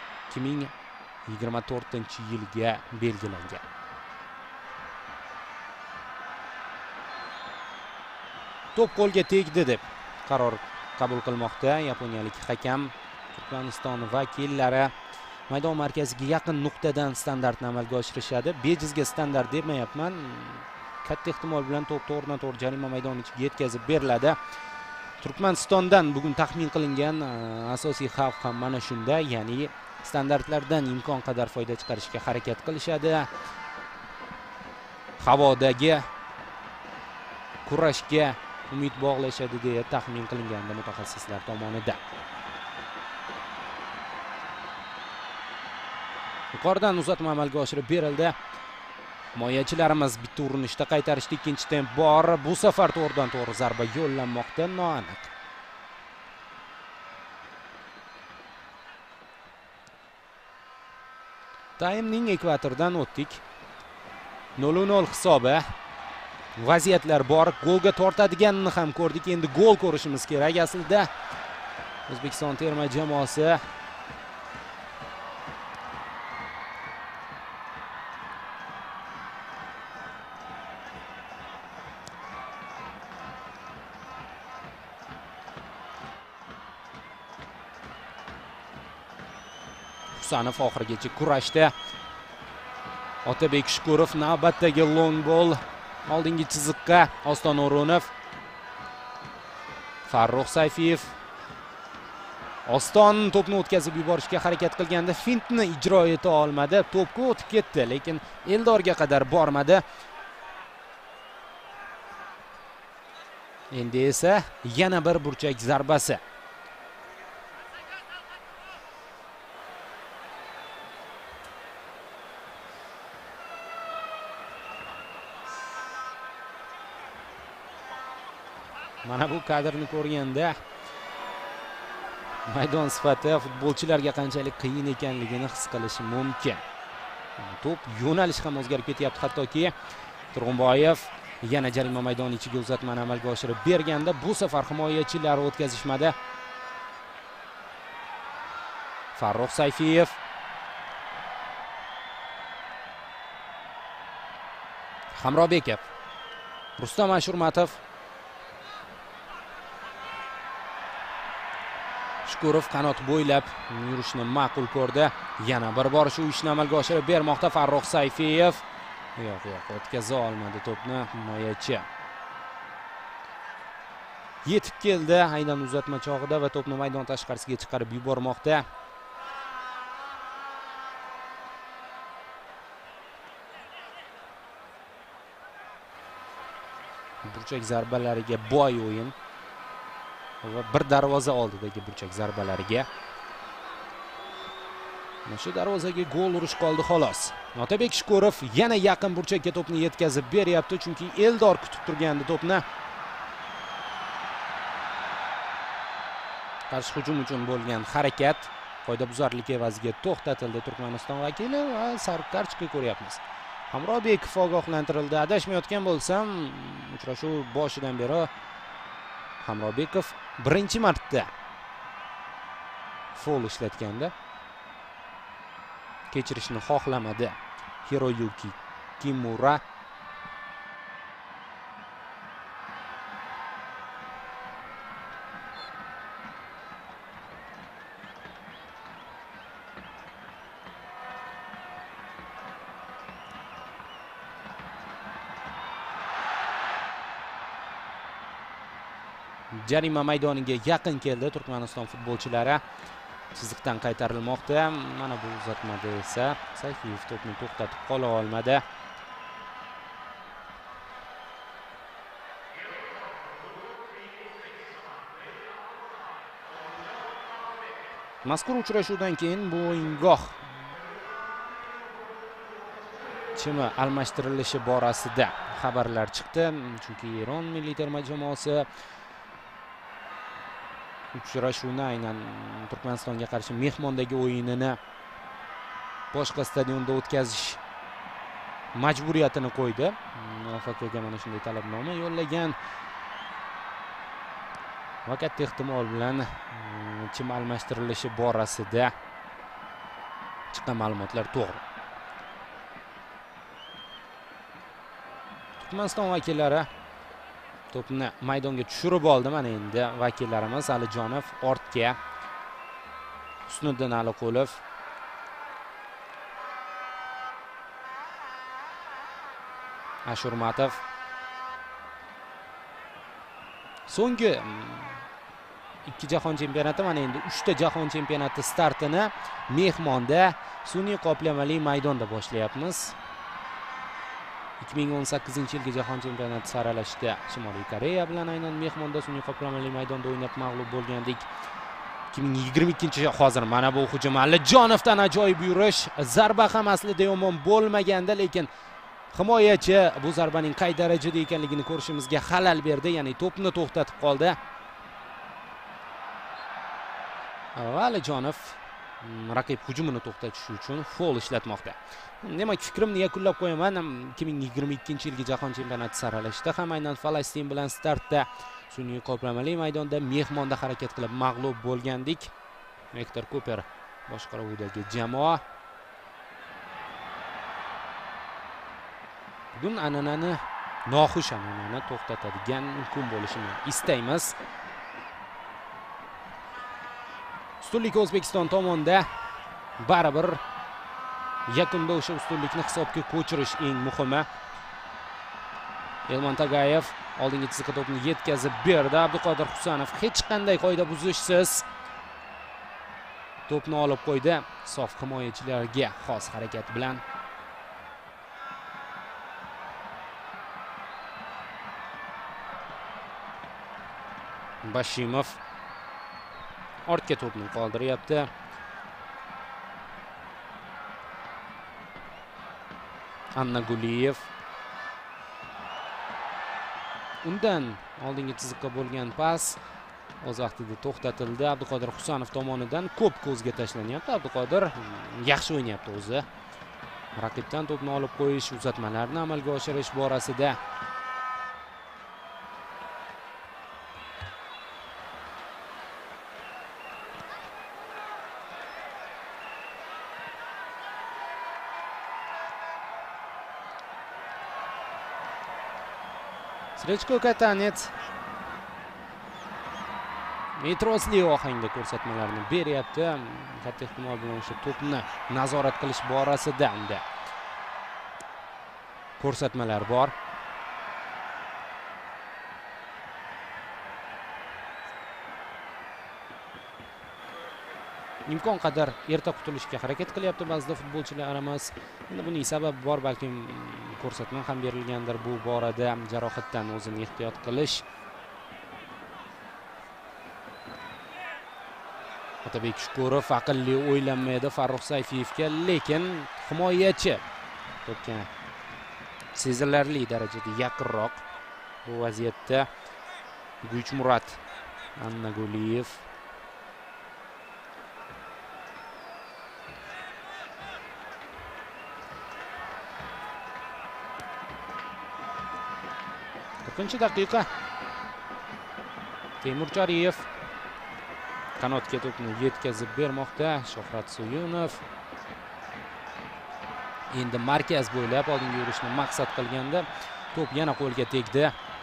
2024-yilga belgilangan. To'p qo'lga tegdi deb qaror qabul qilmoqda yaponiyalik hakam. Turkmaniston vakillari maydon markaziga yaqin nuqtadan standartni amalga oshirishadi. Bejizga standart demayapman. Katta ehtimol bilan to'p to'g'ridan to'g'ri jarima maydoni ichiga yetkazib beriladi. Turkmanistondan bugun taxmin qilingan asosiy xavf ham mana shunda, ya'ni standartlardan imkon qadar foyda chiqarishga harakat qilishadi. Havodagi kurashga umid bog'lashadi deya taxmin qilinganda mutaxassislar tomonidan. Yuqoridan uzatma amalga oshirib berildi. Himoyachilarimiz bitta urinishda qaytarishdi, ikkinchi temp bor. Bu safar to'g'ridan to'g'ri zarba yo'llanmoqda, noaniq. Taymning ekvatoridan o'tdik. 0-0 hisobi. Vaziyatlar bor, golga tortadiganini ham ko'rdik. Endi gol ko'rishimiz kerak. Aslida O'zbekiston terma jamoasi Husanov oxirigacha kurashdi. Otabek Shukurov navbatdagi long ball. Oldingi chiziqqa Oston O'runov. Farruh Sayfiyev. Oston to'pni o'tkazib yuborishga harakat qilganda fintni ijro eta olmadi. To'pga o'tib ketdi, lekin Eldorga qadar bormadi. Endi esa yana bir burchak zarbasi. Mana bu kadrni ko'rganda maydon sifati futbolchilarga qanchalik qiyin ekanligini his qilish mumkin. To'p yo'nalishi ham o'zgarib ketyapti, hattoki Turg'unboyev yana jarima maydoni ichiga uzatmani amalga oshirib berganda bu safar himoyachilar o'tkazishmadi. Farruh Sayfiyev. Hamrobekov. Rustam Ashurmatov. Shukurov qanot bo'ylab yurishni ma'qul ko'rdi. Yana bir bor shu ishni amalga oshirib bermoqda Farruh Sayfiyev. Yo'q, o'tkaza olmadi to'pni himoyachi. Yetib keldi aynan uzatma chog'ida va to'pni maydon tashqarisiga chiqarib yubormoqda. Burchak zarbalariga boy o'yin va bir darvoza oldidagi burchak zarbalariga. Mana shu darvozaga gol urish qoldi xolos. Otabek Shukurov yana yaqin burchakka to'pni yetkazib beryapti, chunki Eldor kutib turgandi to'pni. Qarshi hujum uchun bo'lgan harakat qoidabuzarlik evaziga to'xtatildi Turkmaniston vakili va sariq kartochka ko'ryapmiz. Hamrobekov ogohlantirildi. Adashmayotgan bo'lsam, uchrashuv boshidan beri Hamrobekov birinchi marta foul ishlatganda kechirishni xohlamadi Hiroyuki Kimura. Jarima maydoniga yaqin keldi Turkmaniston futbolchilari. Chiziqdan qaytarilmoqda. Mana bu uzatmada esa Sayfiyev to'pni to'xtatib qola olmadi. Mazkur uchrashuvdan keyin bu o'yingoh chimi almashtirilishi borasida xabarlar chiqdi, chunki Eron milliy terma jamoasi uchrashuvni aynan Turkmanistonga qarshi mehmondagi o'yinini boshqa stadionda o'tkazish majburiyatini qo'ydi. Muvaffaqiyatga mana shunday talabnoma yo'llagan. Va katta ehtimol bilan chim almashtirilishi borasida chiqqan ma'lumotlar to'g'ri. Turkmaniston vakillari to'pni maydonga tushirib oldi. Mana endi vakillarimiz Alijonov ortga, Husniddin Aliqulov, Ashurmatov. So'nggi 2 jahon chempionati, mana endi 3 ta jahon chempionati startini mehmonda sun'iy qoplamali maydonda boshlayapmiz. 2018-yilgi jahon chempionati saralashida Shimoliy Koreya bilan aynan mehmonda sun'iy qoplamali maydonda o'ynab mag'lub bo'lgandik. 2022 hozir mana bu hujum Alijonovdan ajoyib yurish, zarba ham aslida yomon bo'lmaganda, lekin himoyachi bu zarbaning qay darajada ekanligini ko'rishimizga xalal berdi, ya'ni to'pni to'xtatib qoldi. Alijonov raqib hujumini to'xtatish uchun foul ishlatmoqda. Demak, fikrimni yakunlab qo'yaman. 2022-yilgi jahon chempionati saralashida ham aynan Falastin bilan startda sun'iy qoplamali maydonda mehmonda harakat qilib mag'lub bo'lgandik. Viktor Kuper boshqaruvidagi jamoa bugun an'anani, noxush an'anani to'xtatadigan kun bo'lishini istaymiz. Ustunlik O'zbekiston tomonida, baribir yakunda o'sha ustunlikni hisobga ko'chirish eng muhimi. Elmon Tagayev oldingi chiziqqa to'pni yetkazib berdi. Abduqodir Husanov hech qanday qoida buzishsiz to'pni olib qo'ydi. Sof himoyachilarga xos harakat bilan. Bashimov ortga to'pni qoldiryapti. Anna Guliyev. Undan oldingi chiziqqa bo'lgan pas o'z vaqtida to'xtatildi. Abduqodir Husanov tomonidan ko'p ko'zga tashlanyapti. Abduqodir yaxshi o'ynayapti o'zi. Raqibdan to'pni olib qo'yish, uzatmalarni amalga oshirish borasida Srechko Katanets metrosli ohangda ko'rsatmalarni beryapti. Katta ehtimol bilan o'sha to'pni nazorat qilish borasida unda ko'rsatmalar bor. Imkon qadar erta qutulishga harakat qilyapti ba'zida futbolchilarimiz. Endi buning sababi bor, balkim ko'rsatma ham berilgandir bu borada, jarohatdan o'zini ehtiyot qilish. Otabek Shukurov aqlli o'ylanmaydi Farruh Sayfiyevga, lekin himoyachi to'pga sezilarli darajada yaqinroq. Bu vaziyatda Guychmurat Annaguliyev Birinchi daqiqa. Temur Chariyev qanotga to'pni yetkazib bermoqda. Shohrat Suyunov endi markaz bo'ylab oldinga yurishni maqsad qilganda to'p yana qo'lga tegdi.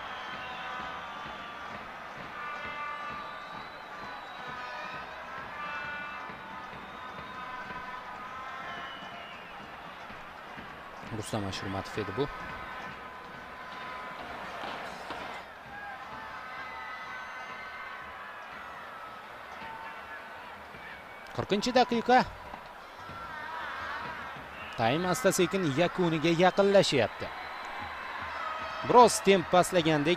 Rustam Ashurmatov edi bu. Qirqinchi daqiqa. Time asta-sekin yakuniga yaqinlashyapti. Biroz temp pastlagandek.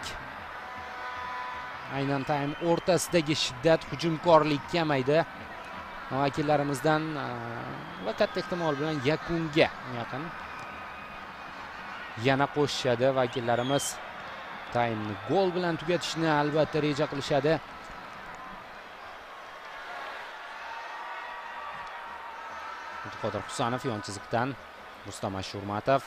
Aynan time o'rtasidagi shiddat, hujumkorlik kamaydi. Vakillarimizdan va katta ehtimol bilan yakunga yaqin yana qo'shishadi. Vakillarimiz time'ni gol bilan tugatishni albatta reja qilishadi. Qodir Husanov yon chiziqdan Rustam Ashurmatov.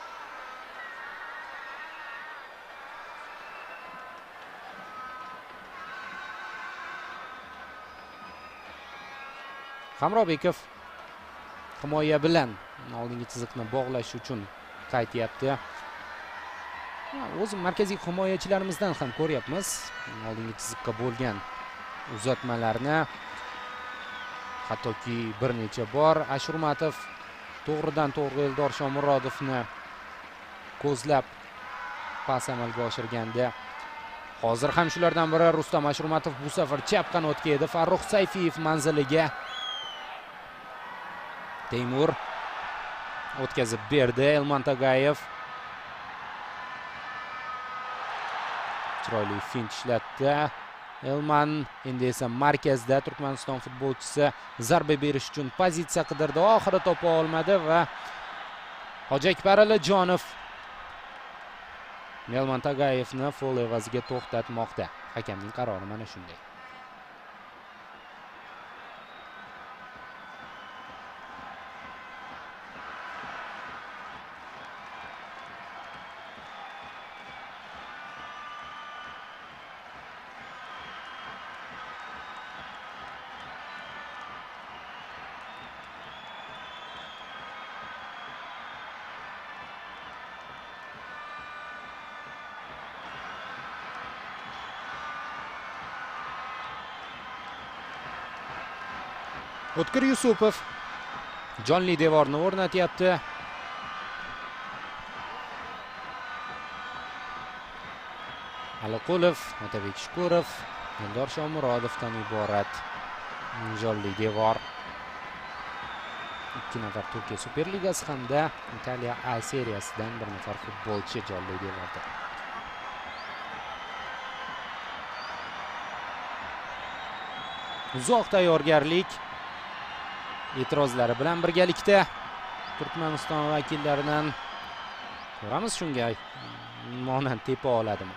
Hamrobekov himoya bilan oldingi chiziqni bog'lash uchun qaytyapti. O'z markaziy himoyachilarimizdan ham ko'ryapmiz oldingi chiziqqa bo'lgan uzatmalarni. Hattoki bir necha bor Ashurmatov to'g'ridan to'g'ri Eldor Shomurodovni ko'zlab pas amalga oshirganda, hozir ham shulardan biri Rustam Ashurmatov bu safar chap qanotga edi. Farruh Sayfiyev manziliga Temur o'tkazib berdi. Elman Tagayev chiroyli fint ishlatdi. Elman endi esa markazda Turkmaniston futbolchisi zarba berish uchun pozitsiya qidirdi, oxiri topa olmadi va Hojiakbar Alijonov Elman Tagayevni foul evaziga to'xtatmoqda. Hakamning qarori mana shunday. O'tkir Yusupov jonli devorni o'rnatyapti. Aliqulov, Otabek Shukurov, Eldor Shomurodovdan iborat jonli devor. Ikki nafar Turkiya Superligasi hamda Italiya A seriyasidan bir nafar futbolchi jonli devorda. Uzoq tayyorgarlik e'tirozlari bilan birgalikda Turkmaniston vakillaridan ko'ramiz shunga monand tepa oladimi.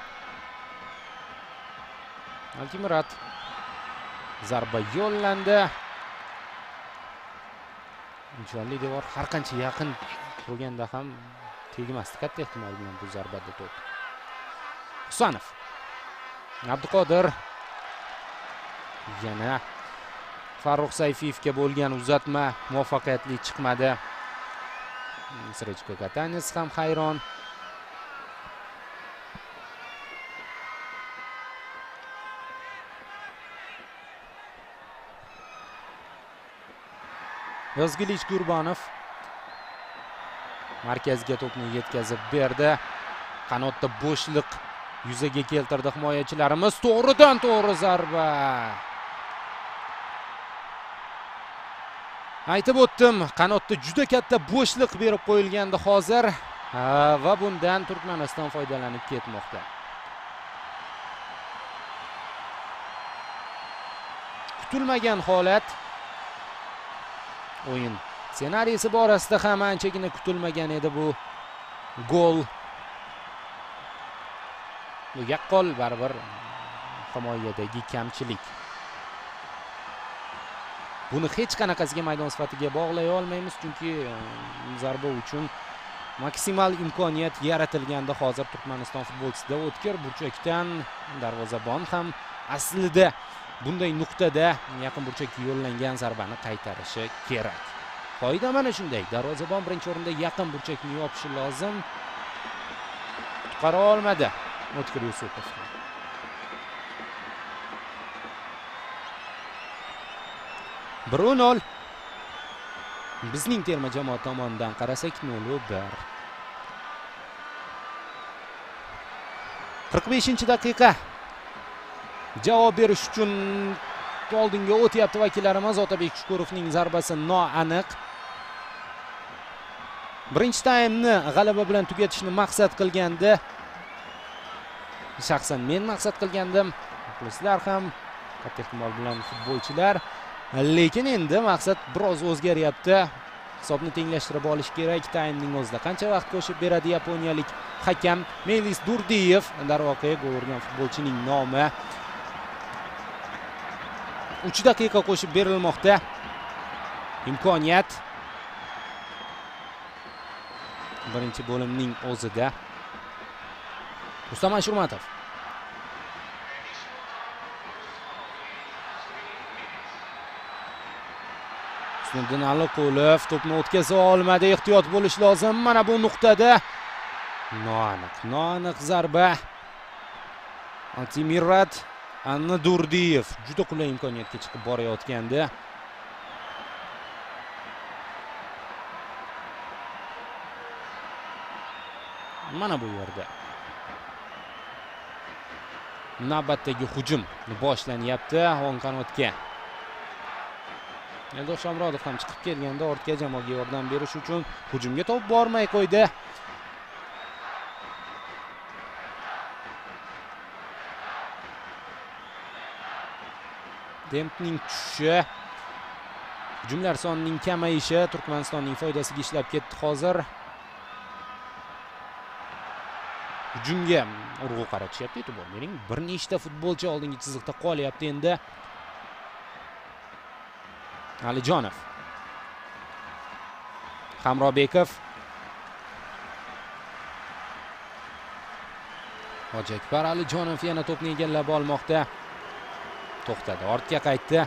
Alkimurat zarba yo'llandi. Jonli devor har qancha yaqin turganda ham tegmasdi katta ehtimol bilan bu zarbada to'p. Husanov. Abduqodir yana Farruh Sayfiyevga bo'lgan uzatma muvaffaqiyatli chiqmadi. Srechko Katanes ham hayron. Yozgilich Gurbonov markazga to'pni yetkazib berdi. Qanotda bo'shliq yuzaga keltirdi himoyachilarimiz. To'g'ridan to'g'ri zarba. Aytib o'tdim, qanotda juda katta bo'shliq berib qo'yilgandi hozir va bundan Turkmaniston foydalanib ketmoqda. Kutilmagan holat. O'yin ssenariysi borasida ham anchagina kutilmagan edi bu gol. Bu yaqqol baribir himoyadagi kamchilik. Buni hech qanaqasiga maydon sifatiga bog'lay olmaymiz, chunki zarba uchun maksimal imkoniyat yaratilganda hozir Turkmaniston futbolchisida o'tkir burchakdan darvozabon ham aslida bunday nuqtada yaqin burchakka yo'llangan zarbani qaytarishi kerak. Qoida mana shunday. Darvozabon birinchi o'rinda yaqin burchakni yopishi lozim. Qutqara olmadi O'tkir Yusupov. Bruno bizning terma jamoa tomonidan qarasak 0-1. 45-daqiqa. Javob berish uchun oldinga o'tyapti vakillarimiz. Otabek Shukurovning zarbasi noaniq. Birinchi taymni g'alaba bilan tugatishni maqsad qilgandi. Shaxsan men maqsad qilgandim. Muxlislar ham katta ehtimol bilan futbolchilar. Lekin endi maqsad biroz o'zgaryapti. Hisobni tenglashtirib olish kerak. Taymning o'zida qancha vaqt qo'shib beradi yaponiyalik hakam Melis Durdiyev. Darvoqe gol urgan futbolchining nomi. 3 daqiqa qo'shib berilmoqda. Imkoniyat birinchi bo'limning o'zida. Rustam Ashurmatov. Husniddin Aliqulov to'pni o'tkaza olmadi. Ehtiyot bo'lish lozim. Mana bu nuqtada noaniq zarba. Antimirat Durdiyev juda qulay imkoniyatga chiqib borayotgandi. Mana bu yerda navbatdagi hujum boshlanyapti o'ng qanotga. Eldor Shomurodov ham chiqib kelganda ortga jamoaga yordam berish uchun hujumga to'p bormay qo'ydi. Tempning tushishi, hujumlar sonining kamayishi Turkmanistonning foydasiga ishlab ketdi hozir. Hujumga urg'u qaratishyapti, e'tibor bering. Bir nechta futbolchi oldingi chiziqda qolyapti endi. Alijonov, Hamrobekov, Hojiakbar Alijonov yana to'pni egallab olmoqda. To'xtadi, ortga qaytdi.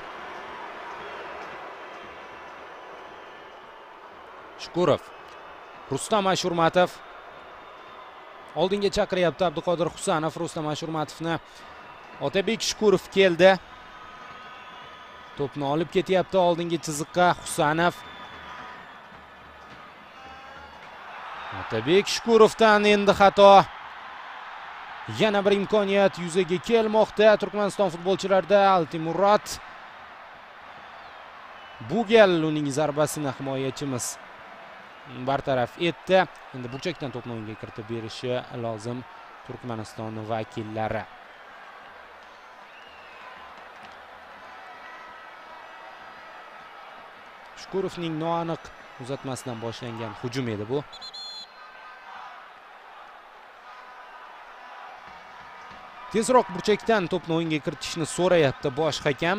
Shukurov, Rustam Ashurmatov oldinga chaqiryapti Abduqodir Husanov. Rustam Ashurmatovni Otabek Shukurov keldi. To'pni olib ketyapti oldingi chiziqqa Husanov. Otabek Shukurovdan endi xato. Yana bir imkoniyat yuzaga kelmoqda Turkmaniston futbolchilarida. Altimurod bu gal uning zarbasini himoyachimiz bartaraf etdi. Endi burchakdan to'pni o'yinga kiritib berishi lozim Turkmaniston vakillari. Shukurovning noaniq uzatmasidan boshlangan hujum edi bu. Tezroq burchakdan to'pni o'yinga kiritishni so'rayapti bosh hakam.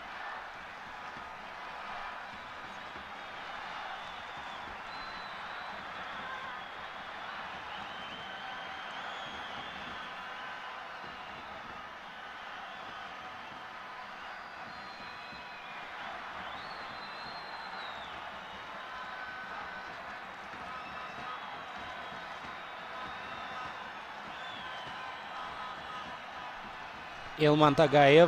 Elman Tagayev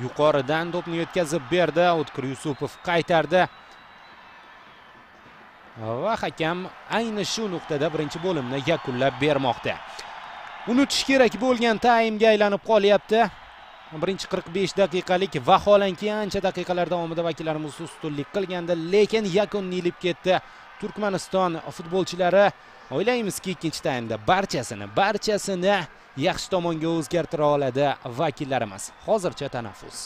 yuqoridan to'pni yetkazib berdi. O'tkir Yusupov qaytardi. va hakam ayni shu nuqtada birinchi bo'limni yakunlab bermoqda. Unutish kerak bo'lgan taymga aylanib qolyapti. Birinchi 45 daqiqalik vaholanki ancha daqiqalar davomida vakillarimiz ustunlik qilgandi, lekin yakunni ilib ketdi. Turkmaniston futbolchilari o'ylaymizki ikkinchi taymda barchasini yaxshi tomonga o'zgartira oladi vakillarimiz. Hozircha tanaffus.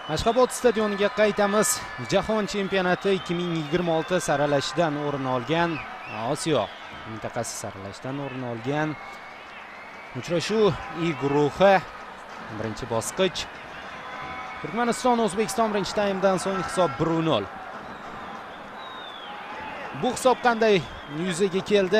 Ashxobod stadioniga qaytamiz. Jahon chempionati 2026 saralashidan o'rin olgan, Osiyo mintaqasi saralashdan o'rin olgan uchrashuv I guruhi birinchi bosqich. Turkmaniston O'zbekiston birinchi taymdan so'ng hisob 1-0. Bu hisob qanday yuzaga keldi?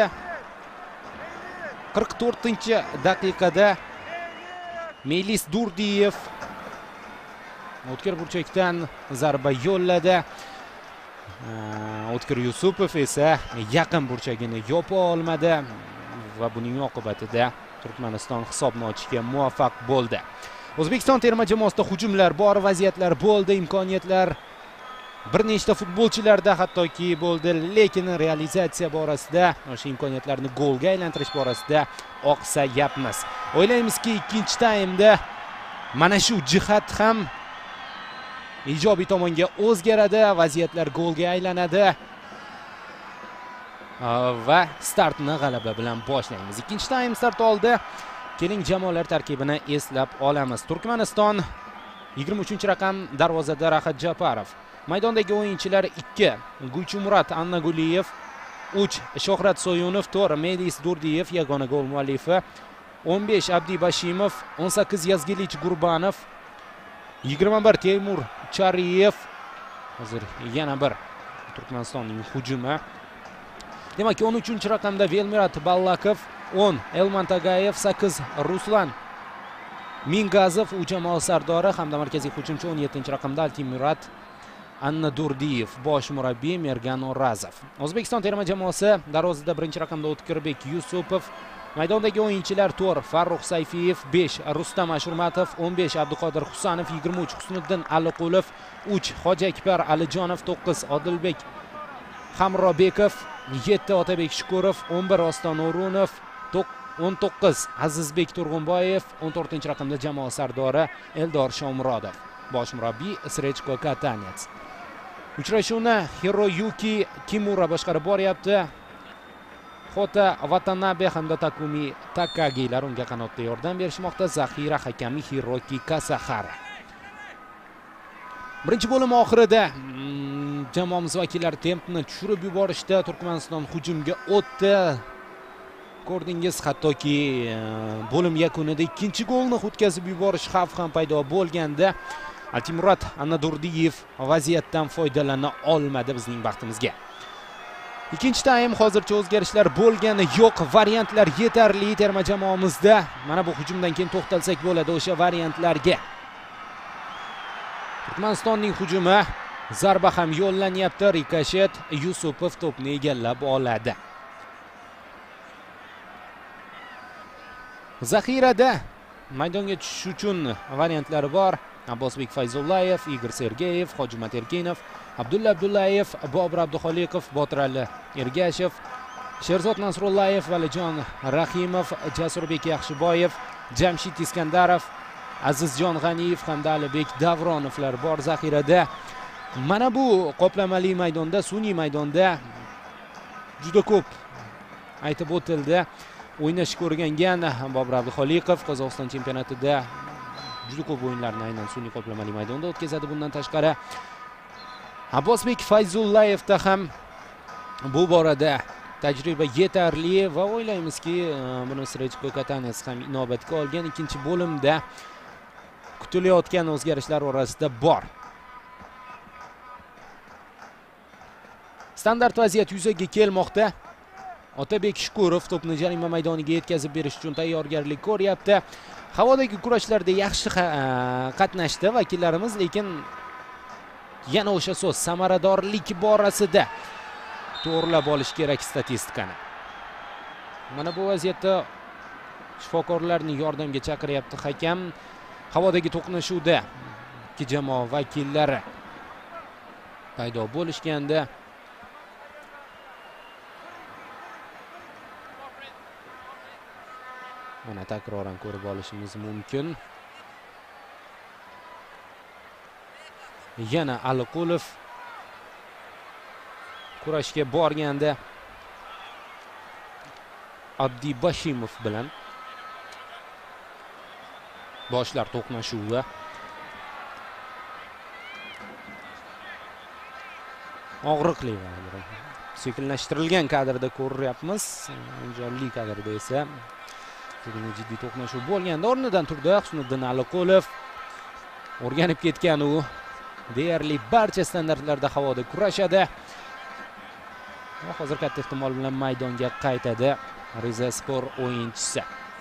44-daqiqada Melis Durdiyev O'tkir burchakdan zarba yo'lladi. O'tkir Yusupov esa yaqin burchagini yopa olmadi va buning oqibatida Turkmaniston hisobni ochishga muvaffaq bo'ldi. O'zbekiston terma jamoasida hujumlar bor, vaziyatlar bo'ldi, imkoniyatlar bir nechta futbolchilarda hattoki bo'ldi, lekin realizatsiya borasida, o'sha imkoniyatlarni golga aylantirish borasida oqsayapmiz. O'ylaymizki, ikkinchi taymda mana shu jihat ham ijobiy tomonga o'zgaradi, vaziyatlar golga aylanadi va startni g'alaba bilan boshlaymiz. Ikkinchi taym start oldi. Keling jamoalar tarkibini eslab olamiz. Turkmaniston 23-raqam darvozada Rahat Japarov. Maydondagi o'yinchilar 2: Gulchumrat Annaguliyev, 3: Shohrat Soyunov, 4: Melis Durdiyev, yagona gol muallifi, 15: Abdi Bashimov, 18: Yazgilich Gurbanov, 21: Teymur Chariyev. Hozir yana bir Turkmanistonning hujumi. Demak, 13-raqamda Velmirat Ballakov, 10: Elman Tagayev, 8: Ruslan Mingazov, u jamoa sardori hamda markaziy hujumchi 17-raqamda Altimurat Anna Durdiyev, bosh murabbiy Mergan O'razov. O'zbekiston terma jamoasi darvozada 1-raqamda O'tkirbek Yusupov, maydondagi o'yinchilar 4: Farruh Sayfiyev, 5: Rustam Ashurmatov, 15: Abduqodir Husanov, 23: Husniddin Aliqulov, 3: Hoji Akbar Alijonov, 9: Odilbek Hamrobekov, 7: Otabek Shukurov, 11: Oston O'runov, 19: Azizbek Turg'unboyev, 14-raqamda jamoa sardori Eldor Shomurodov, bosh murabbiy Srechko Katanets. Uchrashuvni Hiroyuki Kimura boshqarib boryapti. Xota Watanabe hamda Takumi Takagilar unga qanotda yordam berishmoqda. Zaxira hakami Hiroki Kasahara. Birinchi bo'lim oxirida jamoamiz vakillari tempni tushirib yuborishda, Turkmaniston hujumga o'tdi. Ko'rdingiz, hattoki bo'lim yakunida ikkinchi golni o'tkazib yuborish xavfi ham paydo bo'lganda, Altimurat Anadurdiyev vaziyatdan foydalana olmadi bizning baxtimizga. Ikkinchi taym hozircha o'zgarishlar bo'lgani yo'q, variantlar yetarli terma jamoamizda. Mana bu hujumdan keyin to'xtalsak bo'ladi o'sha variantlarga. Turkmanistonning hujumi, zarba ham yo'llanyapti, rikoshet, Yusupov to'pni egallab oladi. Zaxirada maydonga tushish uchun variantlar bor. Abbosbek Fayzullayev, Igor Sergeyev, Hojimat Erkinov, Abdulla Abdullayev, Bobur Abduxoliqov, Botirali Ergashev, Sherzod Nasrullayev, Valijon Rahimov, Jasurbek Yaxshiboyev, Jamshid Iskandarov, Azizjon G'aniyev hamda Alibek Davronovlar bor zaxirada. Mana bu qoplamali maydonda, sun'iy maydonda juda ko'p aytib o'tildi. O'ynashga o'rgangan Bobur Abduxoliqov Qozog'iston chempionatida juda ko'p o'yinlarni aynan sun'iy qoplamali maydonda o'tkazadi. Bundan tashqari Abbosbek Fayzullayevda ham bu borada tajriba yetarli va o'ylaymizki, buni Srechko Katanets ham inobatga olgan. Ikkinchi bo'limda kutilayotgan o'zgarishlar orasida bor. Standart vaziyat yuzaga kelmoqda. Otabek Shukurov to'pni jarima maydoniga yetkazib berish uchun tayyorgarlik ko'ryapti. Havodagi kurashlarda yaxshi qatnashdi vakillarimiz, lekin yana o'sha so'z, samaradorlik borasida to'g'rilab olish kerak statistikani. Mana bu vaziyatda shifokorlarning yordamga chaqiryapti hakam. Havodagi to'qnashuvda ikki jamoa vakillari paydo bo'lishganda mana takroran ko'rib olishimiz mumkin. Yana Aliqulov kurashga borganda Abdi Bashimov bilan boshlar to'qnashuvi. og'riqli va sekinlashtirilgan kadrda ko'ryapmiz. Jonli kadrda esa jiddiy to'qnashuv bo'lganda o'rnidan turdi Husniddin Aliqulov. O'rganib ketgan u deyarli barcha standartlarda havoda kurashadi. Va hozir katta ehtimol bilan maydonga qaytadi Rizaspor o'yinchisi.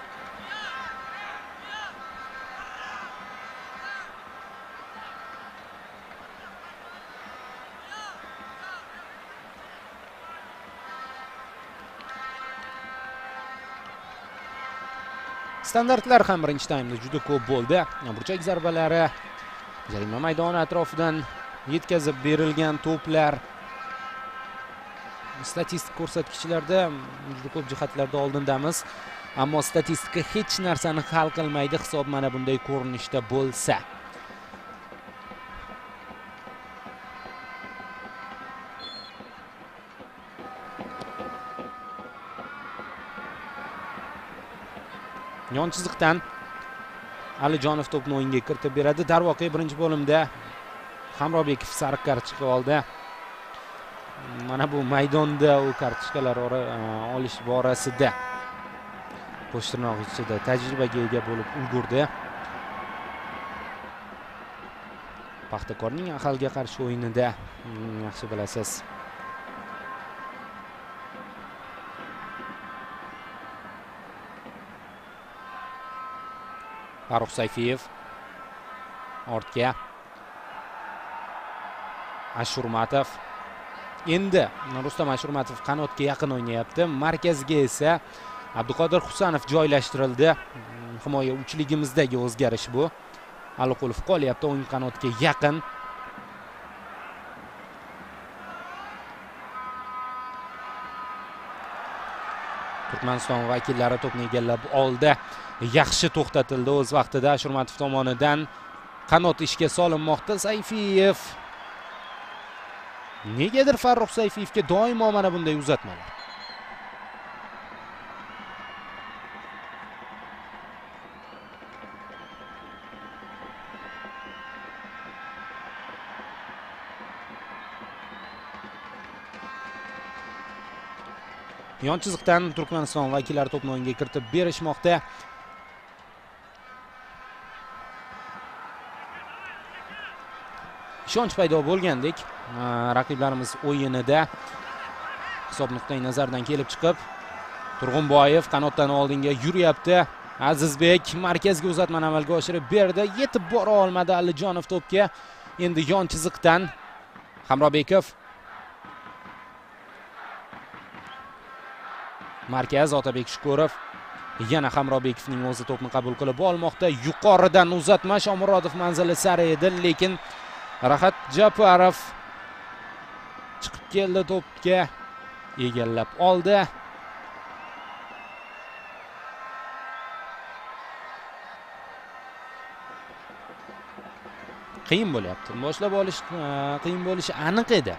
Standartlar ham birinchi taymda juda ko'p bo'ldi. Burchak zarbalari, jarima maydoni atrofidan yetkazib berilgan to'plar statistik ko'rsatkichlarda juda ko'p jihatlarda oldindamiz. Ammo statistika hech narsani hal qilmaydi, hisob mana bunday ko'rinishda bo'lsa. Yon chiziqdan Alijonov to'pni o'yinga kiritib beradi. Darvoqe birinchi bo'limda Hamrobekov sariq kartochka oldi. Mana bu maydonda u kartochkalar olish borasida qo'shtirnoq ichida tajribaga ega bo'lib ulgurdi. Paxtakorning Axalga qarshi o'yinida yaxshi bilasiz. Farruh Sayfiyev ortga. Ashurmatov. Endi Rustam Ashurmatov qanotga yaqin o'ynayapti. Markazga esa Abduqodir Husanov joylashtirildi. Himoya uchligimizdagi o'zgarish bu. Aliqulov qolyapti o'ng qanotga yaqin. Turkmaniston vakillari to'pni egallab oldi. Yaxshi to'xtatildi o'z vaqtida Ashurmatov tomonidan. Qanot ishga solinmoqda Sayfiyev. Negadir Farruh Sayfiyevga doimo mana bunday uzatmalar. Yon chiziqdan Turkmaniston vakillari to'pni o'yinga kiritib berishmoqda. Ishonch paydo bo'lgandek, raqiblarimiz o'yinida hisob nuqtai nazaridan kelib chiqib, Turg'unboyev qanotdan oldinga yuryapti. Azizbek markazga uzatmani amalga oshirib berdi. Yetib bora olmadi Alijonov to'pga. Endi yon chiziqdan Hamrobekov. Markaz Otabek Shukurov. Yana Hamrobekovning o'zi to'pni qabul qilib olmoqda. Yuqoridan uzatma Shomurodov manzili sari edi, lekin Rahat Japarov chiqib keldi to'pga, egallab oldi. Qiyin bo'lyapti. Boshlab olish qiyin bo'lishi aniq edi.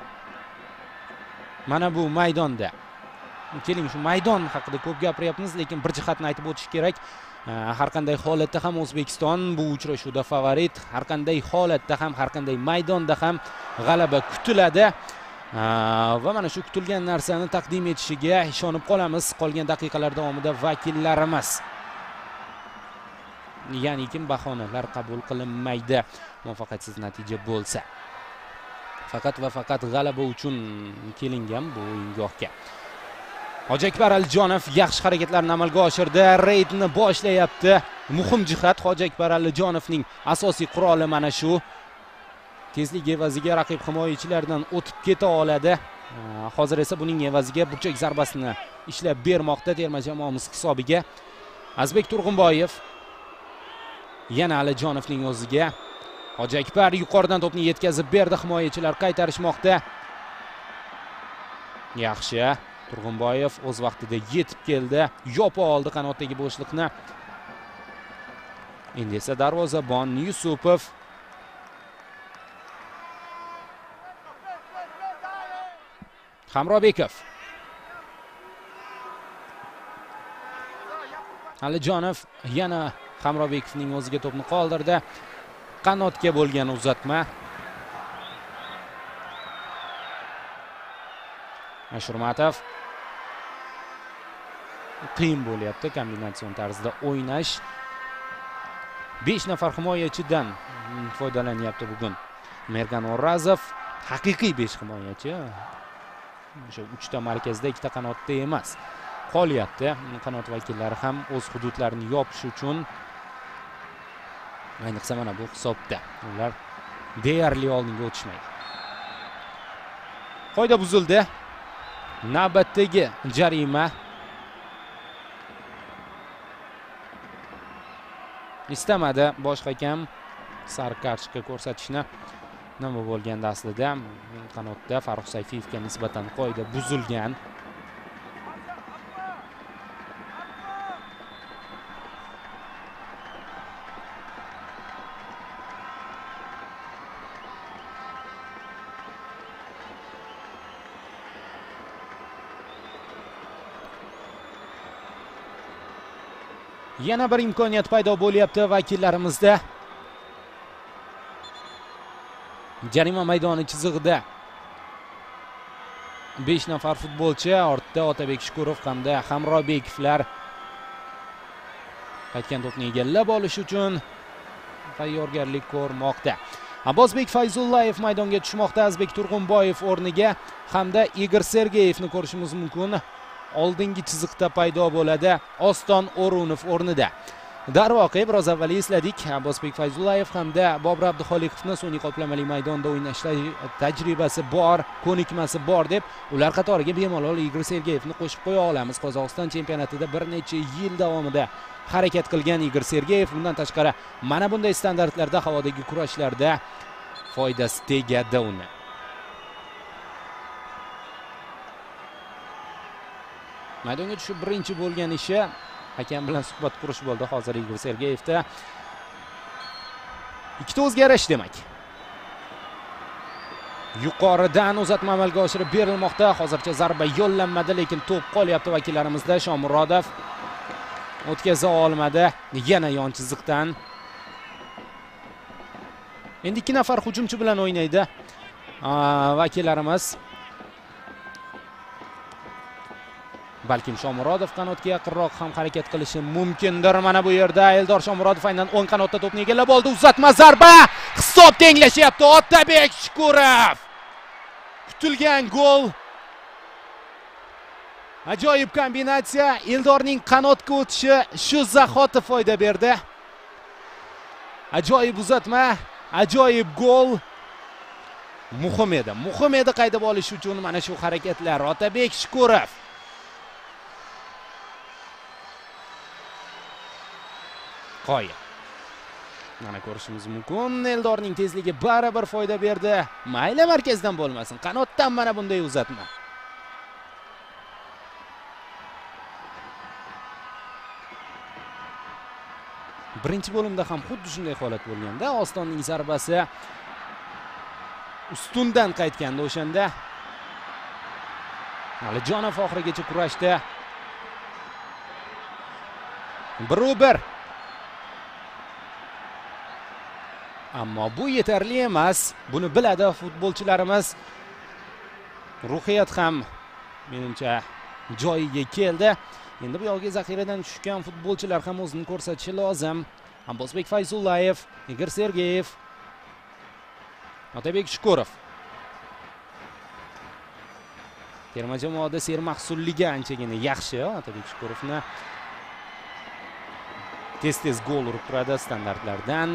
Mana bu maydonda. Keling, shu maydon haqida ko'p gapiryapmiz, lekin bir jihatni aytib o'tish kerak. Har qanday holatda ham O'zbekiston bu uchrashuvda favorit, har qanday holatda ham, har qanday maydonda ham g'alaba kutiladi. Va mana shu kutilgan narsani taqdim etishiga ishonib qolamiz qolgan daqiqalar davomida vakillarimiz. Ya'ni kim bahonalar qabul qilinmaydi muvaffaqiyatsiz natija bo'lsa. Faqat va faqat g'alaba uchun kelingan bu o'yingohga. Hojiakbar Alijonov yaxshi harakatlarni amalga oshirdi. Reydni boshlayapti. Muhim jihat Hojiakbar Alijonovning asosiy quroli mana shu. Tezlik evaziga raqib himoyachilardan o'tib keta oladi. Hozir esa buning evaziga burchak zarbasini ishlab bermoqda terma jamoamiz hisobiga. Azbek Turg'unboyev yana Alijonovning o'ziga. Hojiakbar yuqoridan to'pni yetkazib berdi. Himoyachilar qaytarishmoqda. Yaxshi. Turg'unboyev o'z vaqtida yetib keldi. Yopa oldi qanotdagi bo'shliqni. Endi esa darvozabon Yusupov. Hamrobekov. Alijonov yana Hamrobekovning o'ziga to'pni qoldirdi. Qanotga bo'lgan uzatma. Ashurmatov. Qiyin bo'lyapti kombinatsion tarzda o'ynash. 5 nafar himoyachidan foydalanyapti bugun Mergan O'razov. Haqiqiy 5 himoyachi. O'sha 3 ta markazda, 2 ta qanotda emas. Qolyapti. Qanot vakillari ham o'z hududlarini yopish uchun, ayniqsa mana bu hisobda ular deyarli oldinga o'tishmaydi. Qoida buzildi. Navbatdagi jarima. Istamadi bosh hakam sariq kartochka ko'rsatishni. Nima bo'lganda aslida qanotda Farruh Sayfiyevga nisbatan qoida buzilgan. Yana bir imkoniyat paydo bo'lyapti vakillarimizda. Jarima maydoni chizig'ida 5 nafar futbolchi, ortda Otabek Shukurov hamda Hamrobekovlar qaytgan to'pni egallab olish uchun tayyorgarlik ko'rmoqda. Abbosbek Fayzullayev maydonga tushmoqda, Azbek Turg'unboyev o'rniga hamda Igor Sergeyevni ko'rishimiz mumkin. Oldingi chiziqda paydo bo'ladi Oston O'runov o'rnida. Darvoqe biroz avval esladik, Abbosbek Fayzullayev hamda Bobur Abduxoliqovni sun'iy qoplamali maydonda o'ynashda tajribasi bor, ko'nikmasi bor deb ular qatoriga bemalol Igor Sergeyevni qo'shib qo'ya olamiz. Qozog'iston chempionatida bir necha yil davomida harakat qilgan Igor Sergeyev bundan tashqari mana bunday standartlarda havodagi kurashlarda foydasi tegadi uni. Maydonga tushib birinchi bo'lgan ishi hakam bilan suhbat qurish bo'ldi. Hozir Igor Sergeyevda ikkita o'zgarish demak. Yuqoridan uzatma amalga oshirib berilmoqda. Hozircha zarba yo'llanmadi, lekin to'p qolyapti vakillarimizda. Shomurodov o'tkaza olmadi. Yana yon chiziqdan. Endi 2 nafar hujumchi bilan o'ynaydi vakillarimiz. Balkim Shomurodov qanotga yaqinroq ham harakat qilishi mumkindir. Mana bu yerda Eldor Shomurodov aynan o'ng qanotda to'pni egallab oldi. Uzatma zarba. Hisob tenglashyapti. Otabek Shukurov. Kutilgan gol. Ajoyib kombinatsiya. Eldorning qanotga o'tishi shu zahoti foyda berdi. Ajoyib uzatma, ajoyib gol. Muhim edi qaydab olish uchun mana shu harakatlar. Otabek Shukurov. Qoya. Mana ko'rishimiz mumkin. Eldorning tezligi baribir foyda berdi. Mayli markazdan bo'lmasin, qanotdan mana bunday uzatma. Birinchi bo'limda ham xuddi shunday holat bo'lganda, Ostonning zarbasi ustundan qaytganda o'shanda Alijonov oxirigacha kurashdi. 1-1. Ammo bu yetarli emas. Buni biladi futbolchilarimiz. Ruhiyat ham menimcha joyiga keldi. Endi bu yo'lga zaxiradan tushgan futbolchilar ham o'zini ko'rsatishi lozim. Abbosbek Fayzullayev, Igor Sergeyev, Otabek Shukurov. Terma jamoada sermahsulligi anchagina yaxshi. Otabek Shukurovni tez gol urib turadi standartlardan.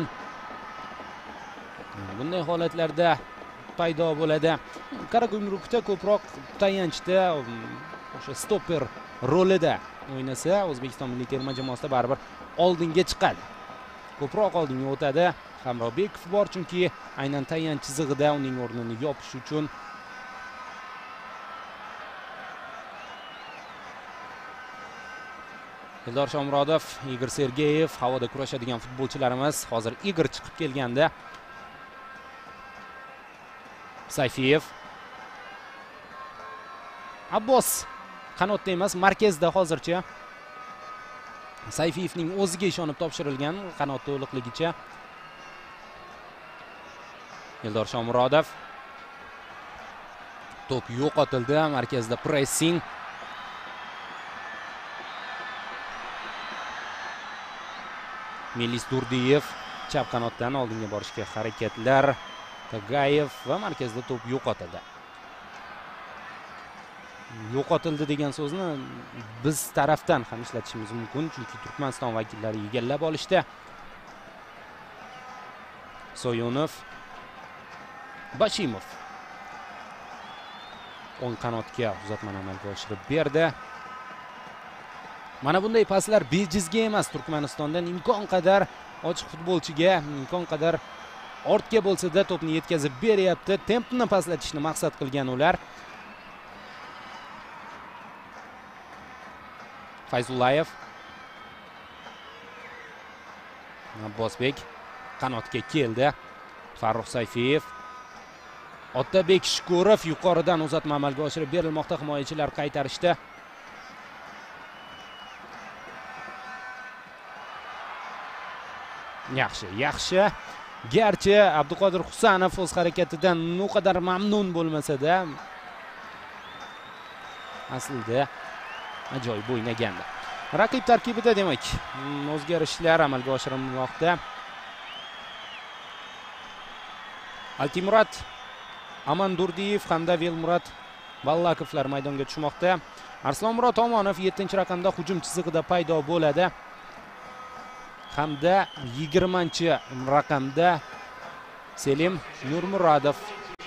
Bunday holatlarda paydo bo'ladi. Qaragumrukda ko'proq tayanchda o'sha stoper rolida o'ynasa, O'zbekiston milliy terma jamoasida baribir oldinga chiqadi. Ko'proq oldinga o'tadi. Hamrobekov bor, chunki aynan tayanch chizig'ida uning o'rnini yopish uchun. Eldor Shomurodov, Igor Sergeyev havoda kurashadigan futbolchilarimiz. Hozir Igor chiqib kelganda Sayfiyev. Abbos qanotda emas, markazda hozircha. Sayfiyevning o'ziga ishonib topshirilgan qanot to'liqligicha. Eldor Shomurodov. To'p yo'qotildi, markazda pressing. Melis Durdiyev chap qanotdan oldinga borishga harakatlar. Tagayev va markazda to'p yo'qotildi. Yo'qotildi degan so'zni biz tarafdan ham ishlatishimiz mumkin, chunki Turkmaniston vakillari egallab olishdi. Soyunov, Bashimov o'ng qanotga uzatmani amalga oshirib berdi. Mana bunday paslar bejizga emas, Turkmanistondan imkon qadar ochiq futbolchiga, imkon qadar ortga bo'lsa-da to'pni yetkazib beryapti. Tempni pastlatishni maqsad qilgan ular. Fayzullayev, Abbosbek qanotga keldi. Farruh Sayfiyev, Otabek Shukurov yuqoridan uzatma amalga oshirib berilmoqda, himoyachilar qaytarishdi. Yaxshi. Garchi Abduqodir Husanov o'z harakatidan u qadar mamnun bo'lmasa-da, aslida ajoyib o'ynagandi. Raqib tarkibida demak o'zgarishlar amalga oshirilmoqda. Altimurat Amandurdiyev hamda Velmurat Vallakovlar maydonga tushmoqda. Arslonmurod Omonov 7-raqamda hujum chizig'ida paydo bo'ladi. Hamda 20-raqamda Selim Nurmuradov.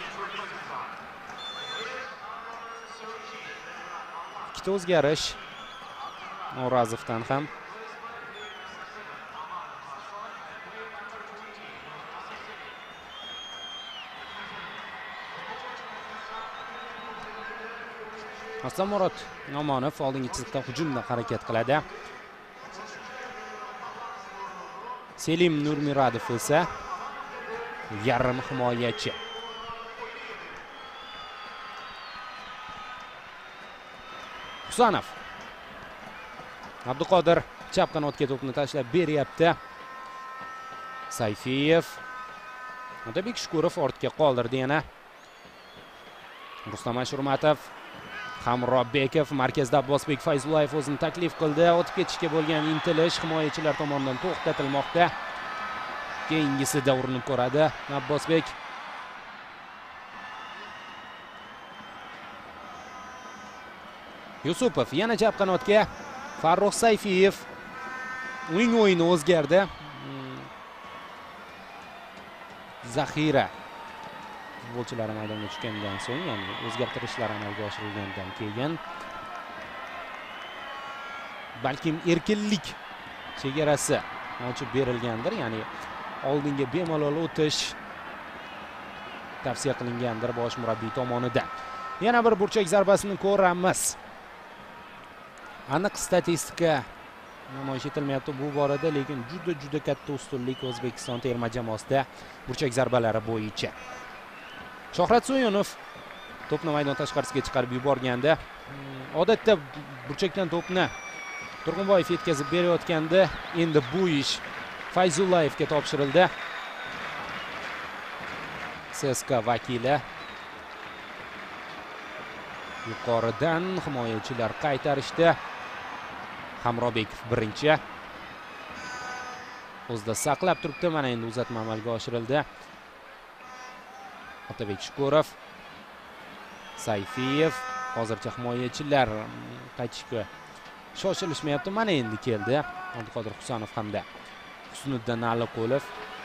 Ikkita o'zgarish O'razovdan ham. Arslonmurod Omonov oldingi chiziqda hujumda harakat qiladi. Selim Nurmuradov esa yarim himoyachi. Husanov. Abduqodir chap qanotga to'pni tashlab beryapti. Sayfiyev. Otabek Shukurov ortga qoldirdi yana. Rustam Ashurmatov, Hamrobekov, markazda Abbosbek Fayzullayev o'zini taklif qildi. O'tib ketishga bo'lgan intilish himoyachilar tomonidan to'xtatilmoqda. Keyingisida urinib ko'radi Abbosbek. Yusupov yana chap qanotga. Farruh Sayfiyev. Uning o'yini o'zgardi. Zaxira futbolchilari maydonga tushgandan so'ng, ya'ni o'zgartirishlar amalga oshirilgandan keyin balkim erkinlik chegarasi ochib berilgandir, ya'ni oldinga bemalol o'tish tavsiya qilingandir bosh murabbiy tomonidan. Yana bir burchak zarbasini ko'ramiz. Aniq statistika namoyish etilmayapti bu borada, lekin juda katta ustunlik O'zbekiston terma jamoasida burchak zarbalari bo'yicha. Shohrat Soyunov to'pni maydon tashqarisiga chiqarib yuborganda, odatda burchakdan to'pni Turg'unboyev yetkazib berayotganda, endi bu ish Fayzullayevga topshirildi. CSKA vakili yuqoridan himoyachilar qaytarishdi. Hamrobekov birinchi o'zida saqlab turibdi. Mana endi uzatma amalga oshirildi. Otabek Shukurov, Sayfiyev, hozircha himoyachilar qaytishga shoshilishmayapti. Mana endi keldi Abduqodir Husanov hamda Husniddin Aliqulov.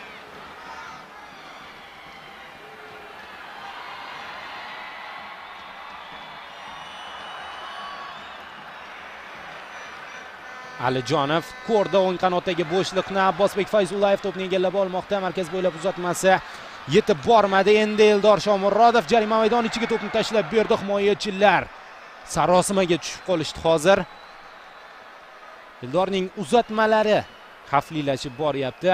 Alijonov ko'rdi o'ng qanotdagi bo'shliqni. Abbosbek Fayzullayev to'pni egallab olmoqda. Markaz bo'ylab uzatmasi yetib bormadi. Endi Eldor Shomurodov jarima maydoni ichiga to'pni tashlab berdi. Himoyachilar sarosimaga tushib qolishdi hozir. Eldorning uzatmalari xavflilashib boryapti.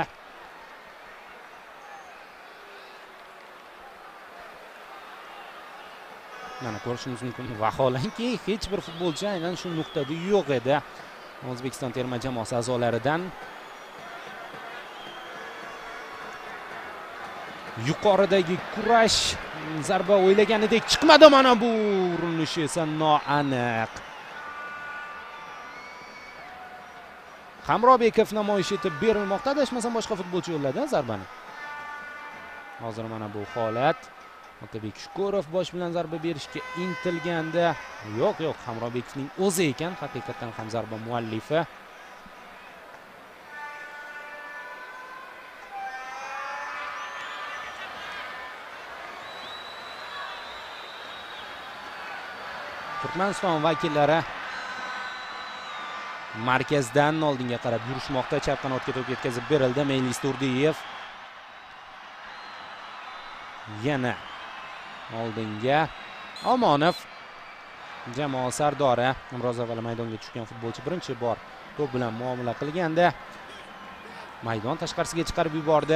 Mana ko'rishimiz mumkin. Vaholanki hech bir futbolchi aynan shu nuqtada yo'q edi. O'zbekiston terma jamoasi a'zolaridan Yuqoridagi kurash, zarba o'ylaganidek chiqmadi, mana bu urinish esa noaniq. Hamrobekov namoyish etib berilmoqda, adashmasam boshqa futbolchi yo'lladi zarbani. Hozir mana bu holat. Otabek Shukurov bosh bilan zarba berishga intilganda, yo'q, Hamrobekovning o'zi ekan, haqiqatan ham zarba muallifi. Turkmaniston vakillari markazdan oldinga qarab yurishmoqda. Chap qanotga to'p yetkazib berildi. Meylis Turdiyev yana oldinga. Omonov jamoa sardori biroz avval maydonga tushgan futbolchi birinchi bor to'p bilan muomala qilganda maydon tashqarisiga chiqarib yubordi.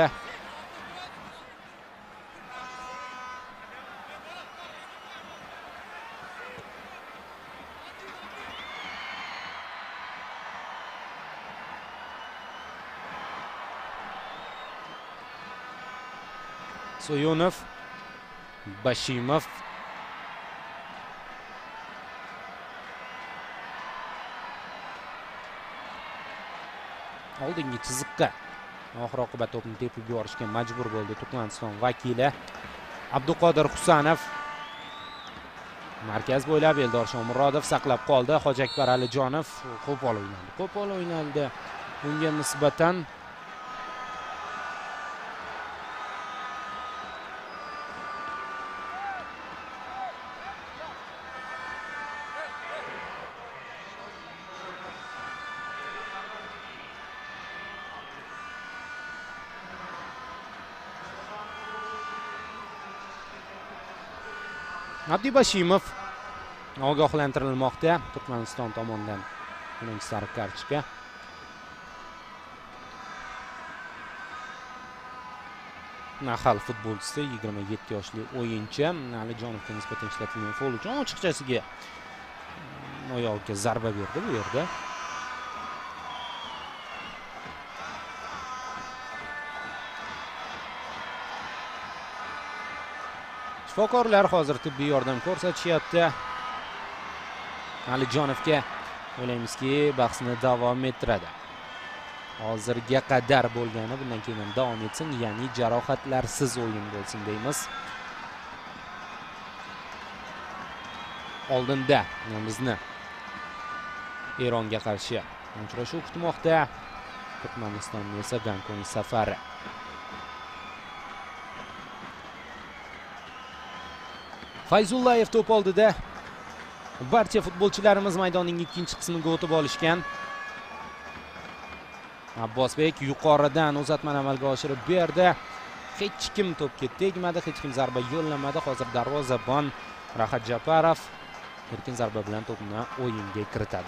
Soyunov, Bashimov, oldingi chiziqqa oxir-oqibat to'pni tepib yuborishga majbur bo'ldi Turkmaniston vakili. Abduqodir Husanov markaz bo'ylab Eldor Shomurodov saqlab qoldi. Hojiakbar Alijonov qo'pol o'ynaldi. Unga nisbatan Abdi Bashimov ogohlantirilmoqda Turkmaniston tomonidan birinchi sariq kartochka. Nahal futbolchisi 27 yoshli o'yinchi Alijonovga nisbatan ishlatilgan foul uchun ochiqchasiga oyog'iga zarba berdi bu yerda. Shifokorlar hozir tibbiy yordam ko'rsatishyapti. Alijonovga o'ylaymizki, bahsni davom ettiradi. Hozirga qadar bo'lgani bundan keyin ham davom etsin, ya'ni jarohatlarsiz o'yin bo'lsin deymiz. Oldinda bizni Eronga qarshi uchrashuv kutmoqda. Turkmaniston esa Gonkong safari. Fayzullayev to'p oldida. Barcha futbolchilarimiz maydonning ikkinchi qismiga o'tib olishgan. Abbosbek yuqoridan uzatmani amalga oshirib berdi. Hech kim to'pga tegmadi, hech kim zarba yo'llamadi. Hozir darvozabon Rahat Japarov erkin zarba bilan to'pni o'yinga kiritadi.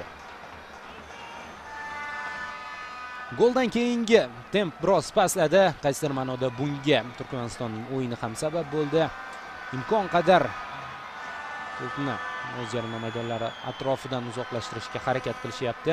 Goldan keyingi temp biroz pastladi. Qaysidir ma'noda bunga Turkmanistonning o'yini ham sabab bo'ldi. Imkon qadar to'pni o'z jarima maydonlari atrofidan uzoqlashtirishga harakat qilishyapti.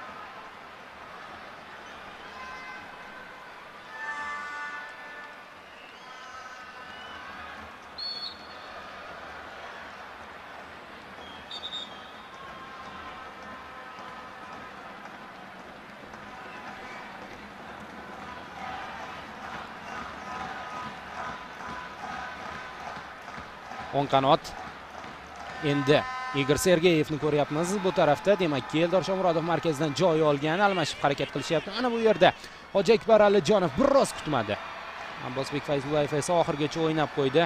O'ng qanot. Endi Igor Sergeyevni ko'ryapmiz bu tarafda. Demak, Eldor Shomurodov markazdan joy olgan, almashib harakat qilishyapti. Mana bu yerda Hojiakbar Alijonov biroz kutmadi. Abbosbek Fayzullayev esa oxirgacha o'ynab qo'ydi.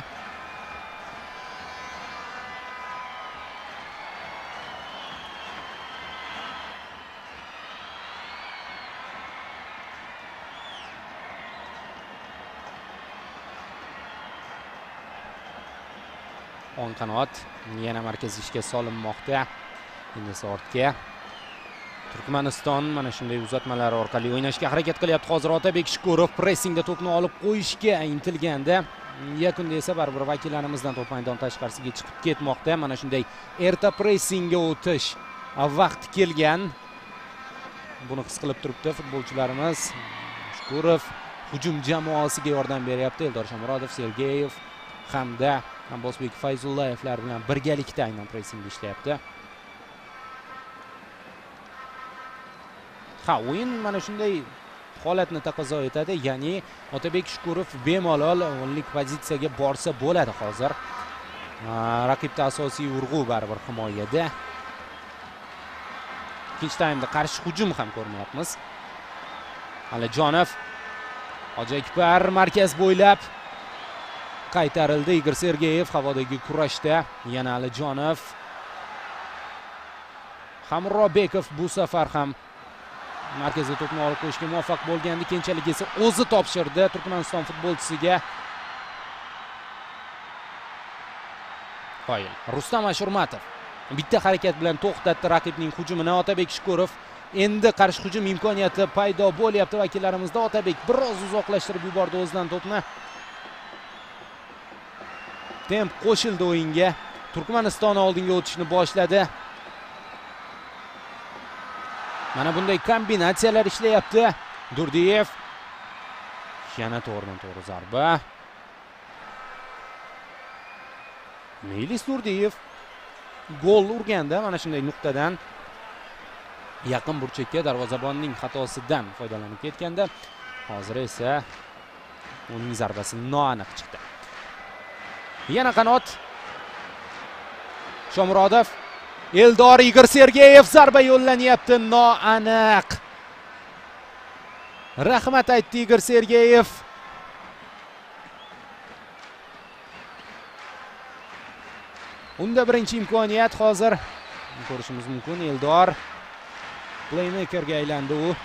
O'ng qanot yana markaz ishga solinmoqda. Endi ortga. Turkmaniston mana shunday uzatmalar orqali o'ynashga harakat qilyapti. Hozir Otabek Shukurov pressingda to'pni olib qo'yishga intilganda, yakunda esa baribir vakillarimizdan to'p maydon tashqarisiga chiqib ketmoqda. Mana shunday erta pressingga o'tish vaqti kelgan. Buni his qilib turibdi futbolchilarimiz. Shukurov hujum jamoasiga yordam beryapti. Eldor Shomurodov, Sergeyev hamda Abbosbek Fayzullayevlar bilan birgalikda aynan pressingda ishlayapti. Ha, o'yin mana shunday holatni taqozo etadi. Ya'ni Otabek Shukurov bemalol o'nlik pozitsiyaga borsa bo'ladi hozir. Raqibda asosiy urg'u baribir himoyada. Ikkinchi taymda qarshi hujum ham ko'rmayapmiz. Alijonov, Hoji Akbar markaz bo'ylab qaytarildi. Igor Sergeyev havodagi kurashda. Yana Alijonov. Hamrobekov bu safar ham markazga to'pni olib qo'yishga muvaffaq bo'lgandi. Keyinchalik esa o'zi topshirdi Turkmaniston futbolchisiga. Qoyil. Rustam Ashurmatov bitta harakat bilan to'xtatdi raqibning hujumini. Otabek Shukurov endi qarshi hujum imkoniyati paydo bo'lyapti vakillarimizda. Otabek biroz uzoqlashtirib yubordi o'zidan to'pni. Temp qo'shildi o'yinga. Turkmaniston oldinga o'tishni boshladi. Mana bunday kombinatsiyalar ishlayapti. Durdiyev yana to'g'ridan-to'g'ri zarba. Melis Durdiyev gol urganda mana shunday nuqtadan yaqin burchakka darvozabonning xatosidan foydalanib ketganda, hozir esa uning zarbasi noaniq chiqdi. Yana qanot Shomurodov, Eldor, Igor Sergeyev zarba yo'llanyapti, noaniq. Rahmat aytdi Igor Sergeyev. Unda birinchi imkoniyat hozir ko'rishimiz mumkin. Eldor playmakerga aylandi u.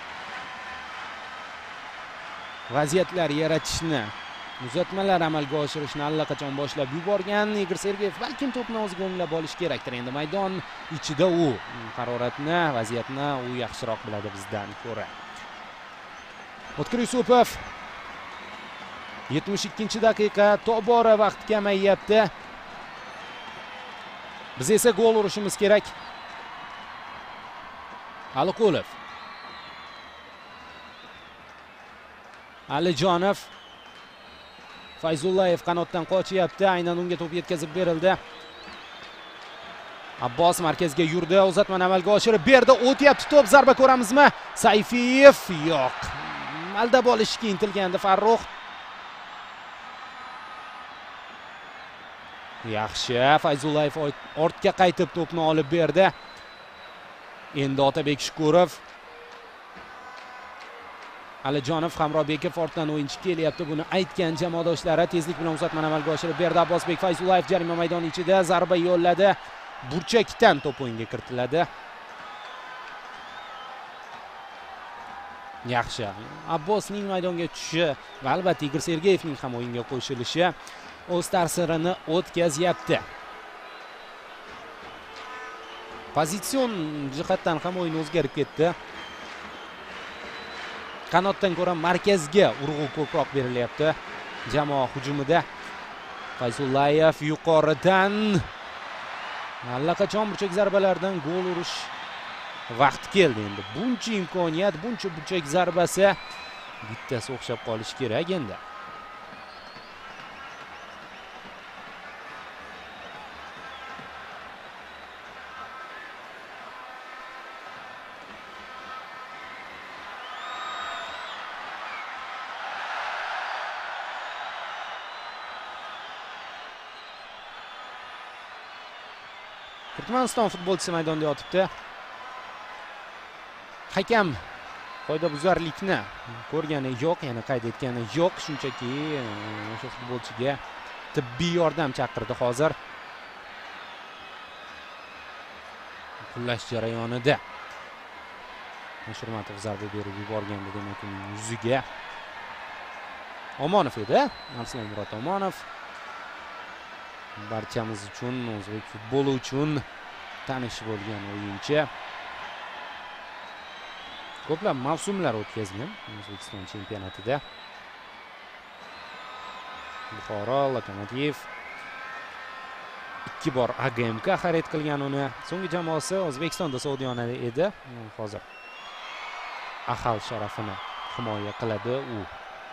Vaziyatlar yaratishni, uzatmalar amalga oshirishni allaqachon boshlab yuborgan Igor Sergeyev balkim to'pni o'ziga o'nglab olish kerakdir. Endi maydon ichida u haroratni, vaziyatni u yaxshiroq biladi bizdan ko'ra. O'tkir Yusupov 72-daqiqa, tobora vaqt kamayyapti. Biz esa gol urishimiz kerak. Aliqulov, Alijonov, Fayzullayev qanotdan qochyapti. Aynan unga to'p yetkazib berildi. Abbos markazga yurdi. Uzatmani amalga oshirib berdi. O'tyapti to'p. Zarba ko'ramizmi? Sayfiyev yo'q. Aldab olishga intilgandi Farruh. Yaxshi. Fayzullayev ortga qaytib to'pni olib berdi. Endi Otabek Shukurov, Alijonov, Hamrobekov ortdan o'yinchi kelyapti. Buni aytgan jamoadoshlari tezlik bilan uzatmani amalga oshirib berdi. Abbosbek Fayzullayev jarima maydoni ichida zarba yo'lladi. Burchakdan to'p o'yinga kiritiladi. Yaxshi. Abbosning maydonga tushishi va albatta Igor Sergeyevning ham o'yinga qo'shilishi o'z ta'sirini o'tkazyapti. Pozitsion jihatdan ham o'yin o'zgarib ketdi. Qanotdan ko'ra markazga urg'u ko'proq berilyapti jamoa hujumida. Fayzullayev yuqoridan allaqachon burchak zarbalaridan gol urish vaqti keldi endi. Buncha imkoniyat, buncha burchak zarbasi bittasi o'xshab qolishi kerak endi. Turkmaniston futbolchisi maydonda yotibdi. Hakam qoidabuzarlikni ko'rgani yo'q, yana qayd etgani yo'q. Shunchaki o'sha futbolchiga tibbiy yordam chaqirdi hozir. Pullash jarayonida Ashurmatov zarba berib yuborgandi, demak uning yuziga. Omonov edi, Arslon Murod Omonov. Barchamiz uchun, o'zbek futboli uchun tanish bo'lgan o'yinchi. Ko'plab mavsumlar o'tkazgan O'zbekiston chempionatida. Buxoro, Lokomotiv 2 bor AGMK xarid qilgan uni. So'nggi jamoasi O'zbekistonda Saudiyona edi. Hozir Ahal sharafini himoya qiladi u.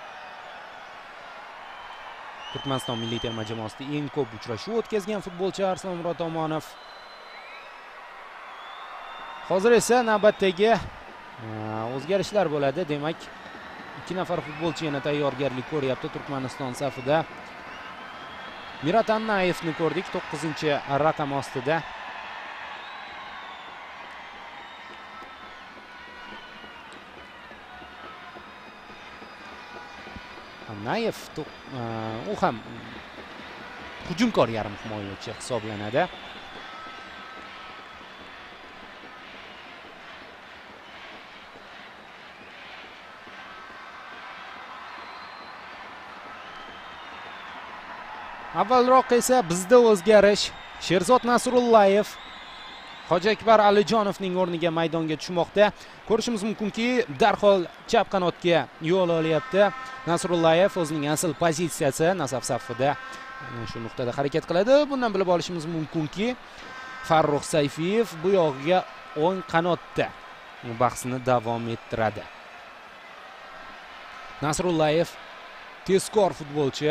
Turkmaniston milliy terma jamoasida eng ko'p uchrashuv o'tkazgan futbolchi Arslon Murod Omonov. Hozir esa navbatdagi o'zgarishlar bo'ladi. Demak, 2 nafar futbolchi yana tayyorgarlik ko'ryapti Turkmaniston safida. Mirat Annayevni ko'rdik 9-raqam ostida. Annayev u ham hujumkor yarim himoyachi hisoblanadi. Avvalroq esa bizda o'zgarish. Sherzod Nasrullayev Hoji Akbar Alijonovning o'rniga maydonga tushmoqda. Ko'rishimiz mumkinki, darhol chap qanotga yo'l olyapti. Nasrullayev o'zining asl pozitsiyasi Nasaf safida shu nuqtada harakat qiladi. Bundan bilib olishimiz mumkinki, Farruh Sayfiyev bu yog'iga o'ng qanotda bahsini davom ettiradi. Nasrullayev tezkor futbolchi.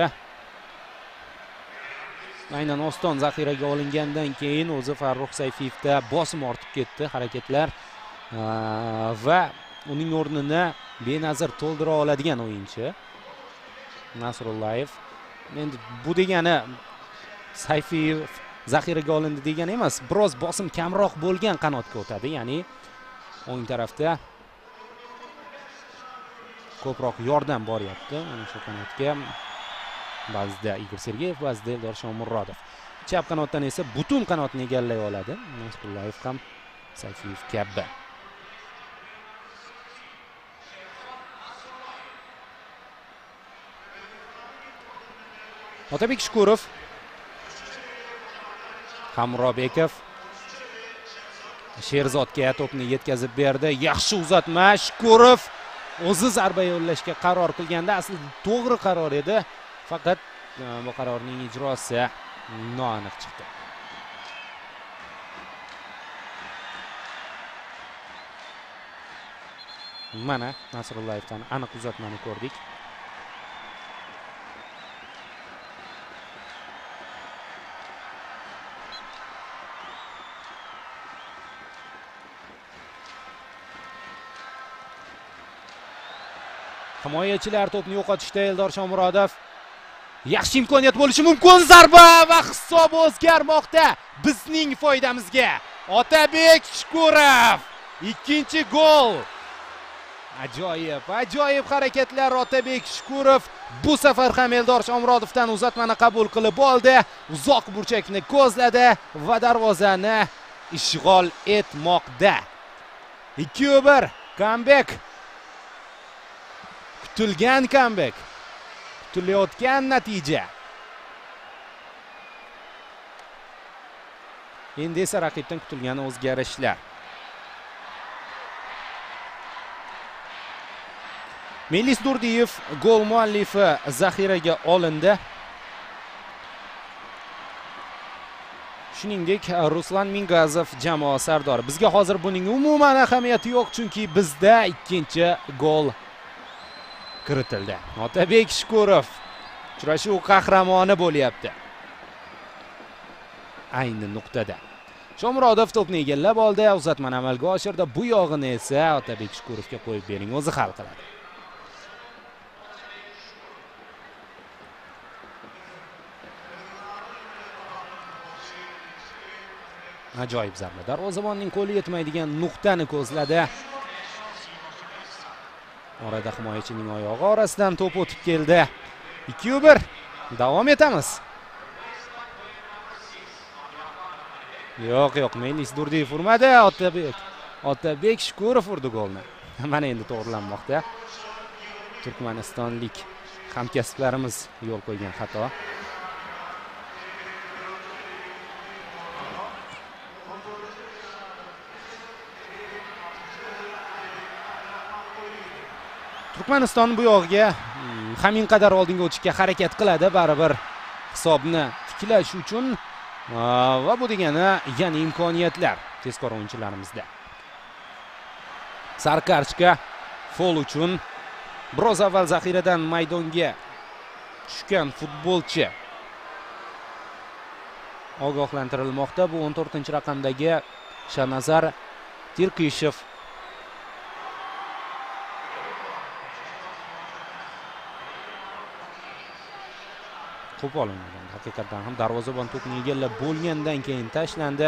Aynan Oston zaxiraga olingandan keyin o'zi Farruh Sayfiyevda bosim ortib ketdi harakatlar va uning o'rnini benazir to'ldira oladigan o'yinchi Nasrullayev. Endi bu degani Sayfiyev zaxiraga olindi degani emas, biroz bosim kamroq bo'lgan qanotga o'tadi, ya'ni o'ng tarafda ko'proq yordam boryapti mana shu qanotga. Ba'zida Igor Sergeyev, ba'zida Eldor Shomurodov. Chap qanotdan esa butun qanotni egallay oladi. Nasrullayev ham Sayfiyev kabi. Otabek Shukurov, Hamrobekov Sherzodga to'pni yetkazib berdi. Yaxshi uzatma. Shukurov o'zi zarba yo'llashga qaror qilganda aslida to'g'ri qaror edi. Faqat bu qarorning ijrosi noaniq chiqdi. Mana Nasrullayevdan aniq uzatmani ko'rdik. Himoyachilar to'pni yo'qotishda. Eldor Shomurodov yaxshi imkoniyat bo'lishi mumkin. Zarba va hisob o'zgarmoqda bizning foydamizga. Otabek Shukurov ikkinchi gol. Ajoyib harakatlar. Otabek Shukurov bu safar ham Eldor Shomurodovdan uzatmani qabul qilib oldi. Uzoq burchakni ko'zladi va darvozani ishg'ol etmoqda. 2-1 comeback. Kutilgan comeback. Kutilayotgan natija. Endi esa raqibdan kutilgan o'zgarishlar. Melis Durdiyev gol muallifi zaxiraga olindi. Shuningdek, Ruslan Mingazov jamoa sardori. Bizga hozir buning umuman ahamiyati yo'q, chunki bizda ikkinchi gol kiritildi. Otabek Shukurov uchrashuv qahramoni bo'lyapti. Ayni nuqtada. Shomurodov to'pni egallab oldi, uzatmani amalga oshirdi. Bu yog'ini esa Otabek Shukurovga qo'yib bering, o'zi hal qiladi. Ajoyib zarba. Darvozabonning qo'li yetmaydigan nuqtani ko'zladi. Orada himoyachining oyog'i orasidan to'p o'tib keldi. 2-1. Davom etamiz. Yo'q, Melis Durdiyev urmadi. Otabek Shukurov urdi golni. Mana endi to'g'rilanmoqda. Turkmanistonlik hamkasblarimiz yo'l qo'ygan xato. Turkmaniston bu yog'iga hamin qadar oldinga o'tishga harakat qiladi, baribir hisobni tiklash uchun va bu degani yana imkoniyatlar tezkor o'yinchilarimizda. Sarkarchka fol uchun biroz avval zaxiradan maydonga tushgan futbolchi ogohlantirilmoqda. Bu 14-raqamdagi Shanazar Tirkishev. Qo'p olingan. Haqiqatan ham darvozabon to'pni egallab bo'lgandan keyin tashlandi.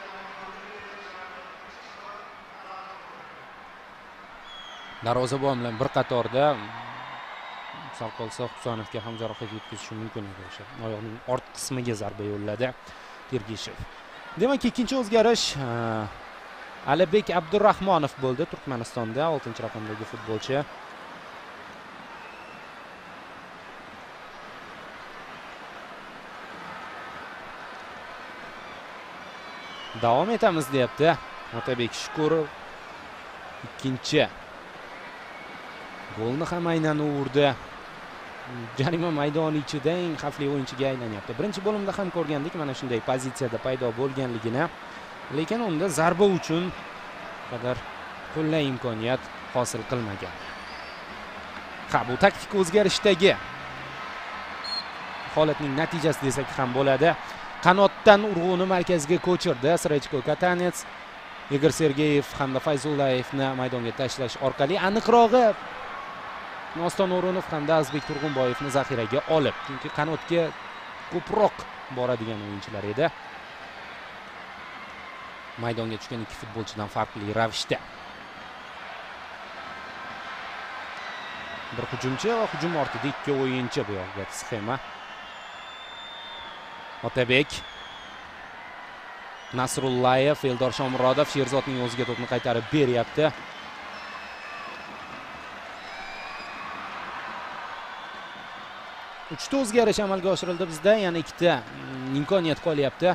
Darvozabon bilan bir qatorda sal qolsa Husanovga ham jarohat yetkazishi mumkin edi o'sha. Oyoqning ort qismiga zarba yo'lladi Tirkishev. Demak, ikkinchi o'zgarish Alibek Abdurahmonov bo'ldi Turkmanistonda 6-raqamdagi futbolchi. Davom etamiz deyapti Otabek Shukurov. Ikkinchi golni ham aynan urdi. Jarima maydoni ichida eng xavfli o'yinchiga aylanyapti. Birinchi bo'limda ham ko'rgandik mana shunday pozitsiyada paydo bo'lganligini, lekin unda zarba uchun qadar qulay imkoniyat hosil qilmagan. Bu taktik o'zgarishdagi holatning natijasi desak ham bo'ladi. Qanotdan urg'uni markazga ko'chirdi Srechko Katanets. Igor Sergeyev hamda Fayzullayevni maydonga tashlash orqali aniqrog'i Noston O'runov hamda Azbek Turg'unboyevni zaxiraga olib, chunki qanotga ko'proq boradigan o'yinchilar edi. Maydonga tushgan ikki futbolchidan farqli ravishda. Bir hujumchi va hujum ortida ikki o'yinchi bu yoqda sxema. Otabek, Nasrullayev, Eldor Shomurodov Sherzodning o'ziga to'pni qaytarib beryapti. Uchta o'zgarish amalga oshirildi bizda, yana ikkita imkoniyat qolyapti.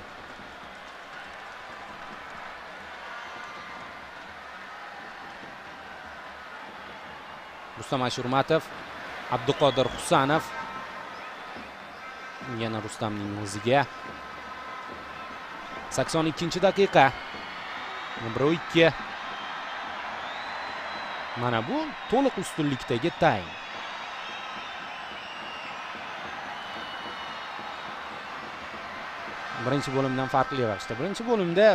Rustam Ashurmatov, Abduqodir Husanov. Yana Rustamning o'ziga. 82-daqiqa. 1-2. Mana bu to'liq ustunlikdagi taym. Birinchi bo'limdan farqli ravishda. Birinchi bo'limda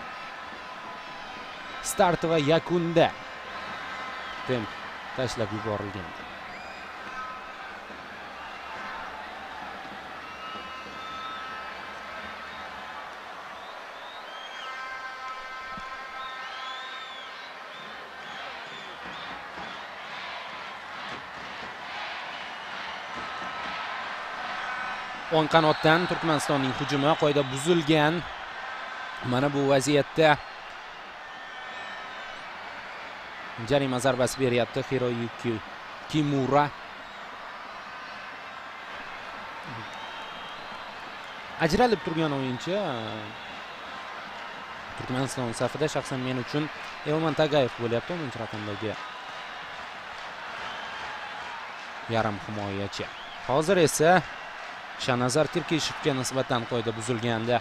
start va yakunda temp tashlab yuborilgan. O'ng qanotdan Turkmanistonning hujumi qoida buzilgan. Mana bu vaziyatda jarima zarbasi beryapti Hiroyuki Kimura. Ajralib turgan o'yinchi Turkmaniston safida shaxsan men uchun Elman Tagayev bo'lyapti, 10-raqamdagi yarim himoyachi. Hozir esa Shanazar Tirkishevga nisbatan qoida buzilganda.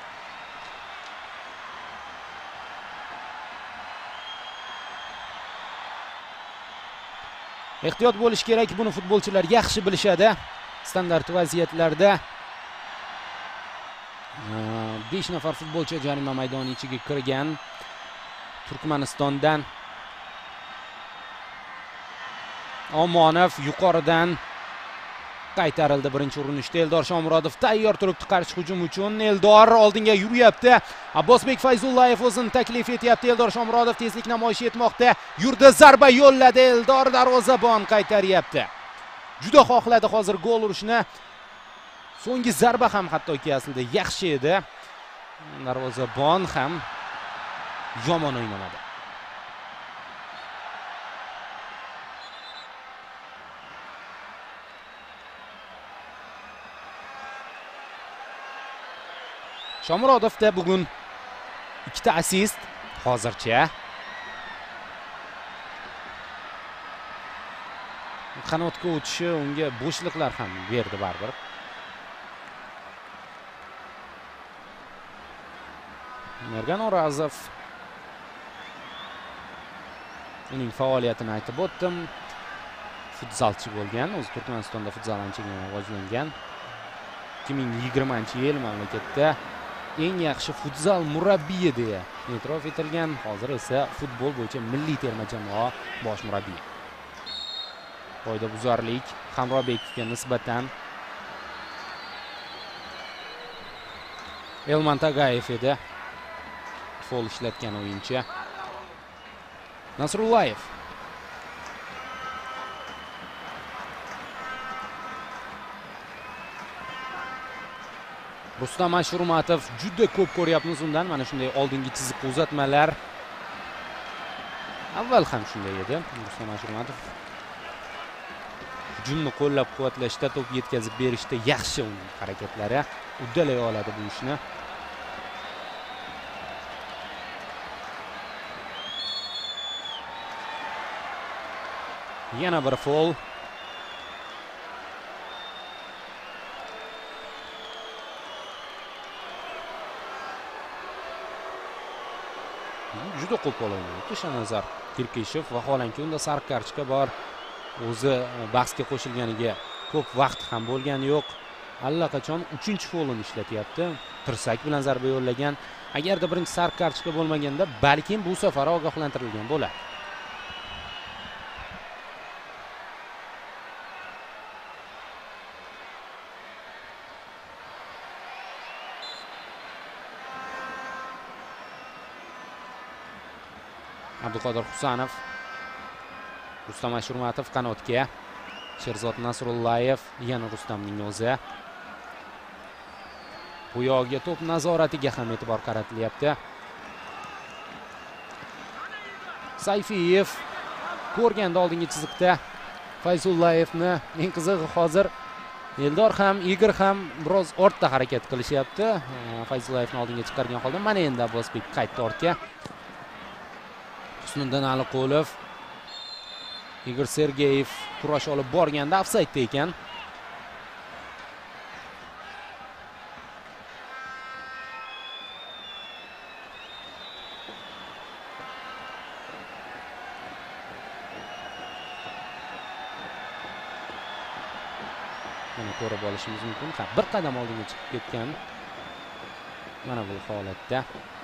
Ehtiyot bo'lish kerak, buni futbolchilar yaxshi bilishadi. Standart vaziyatlarda 5 nafar futbolchi jarima maydoni ichiga kirgan Turkmanistondan. Omonov yuqoridan qaytarildi birinchi urinishda. Eldor Shomurodov tayyor turibdi qarshi hujum uchun. Eldor oldinga yuryapti. Abbosbek Fayzullayev o'zini taklif etyapti. Eldor Shomurodov tezlik namoyish etmoqda. Yurdi, zarba yo'lladi. Eldor darvozabon qaytaryapti. Juda xohladi hozir gol urishni. So'nggi zarba ham hattoki aslida yaxshi edi. Darvozabon ham yomon o'ynamadi. Shomurodovda bugun 2 assist hozircha. Qanotga o'tishi unga bo'shliqlar ham berdi baribir. Mergan O'razov uning faoliyatini aytib o'tdim. futzalchi bo'lgan. O'zi Turkmanistonda futzal anchagina rivojlangan. 2020-yil mamlakatda eng yaxshi futzal murabbiyi deya e'tirof etilgan. Hozir esa futbol bo'yicha milliy terma jamoa bosh murabbiyi. Qoidabuzarlik Hamrobekovga nisbatan Elman Tagayev edi. Foul ishlatgan o'yinchi. Nasrullayev. Rustam Ashurmatov juda ko'p ko'ryapmiz undan. Mana shunday oldingi chiziqqa uzatmalar. Avval ham shunday edi. Rustam Ashurmatov hujumni qo'llab-quvvatlashda, to'p yetkazib berishda yaxshi uning harakatlari. Uddalay oladi bu ishni. Yana bir foul. Juda ko'p o'ynayapti Shanazar Kirkishev. Vaholanki unda sariq kartochka bor. O'zi bahsga qo'shilganiga ko'p vaqt ham bo'lgani yo'q. Allaqachon 3-foulini ishlatyapti. Tirsak bilan zarba yo'llagan. Agarda birinchi sariq kartochka bo'lmaganda, balkim bu safar ogohlantirilgan bo'lar. Abduqodir Husanov, Rustam Ashurmatov qanotga, Sherzod Nasrullayev, yana Rustamning o'zi. Bu yoqga to'p nazoratiga ham e'tibor qaratilyapti. Sayfiyev ko'rganda oldingi chiziqda Fayzullayevni. Eng qizig'i hozir Eldor ham, Igor ham biroz ortda harakat qilishyapti. Fayzullayevni oldinga chiqargan holda mana endi Abbosbek qaytdi ortga. Husniddin Aliqulov, Igor Sergeyev kurash olib borganda ofsaydda ekan. Buni ko'rib olishimiz mumkin. Bir qadam oldinga chiqib ketgan. Mana bu holatda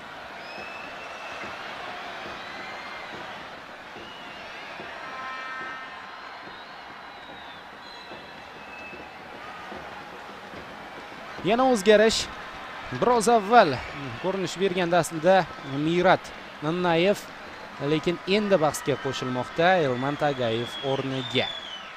yana o'zgarish. Biroz avval ko'rinish berganda aslida Mirat Nannayev, lekin endi bahsga qo'shilmoqda Elman Tagayev o'rniga.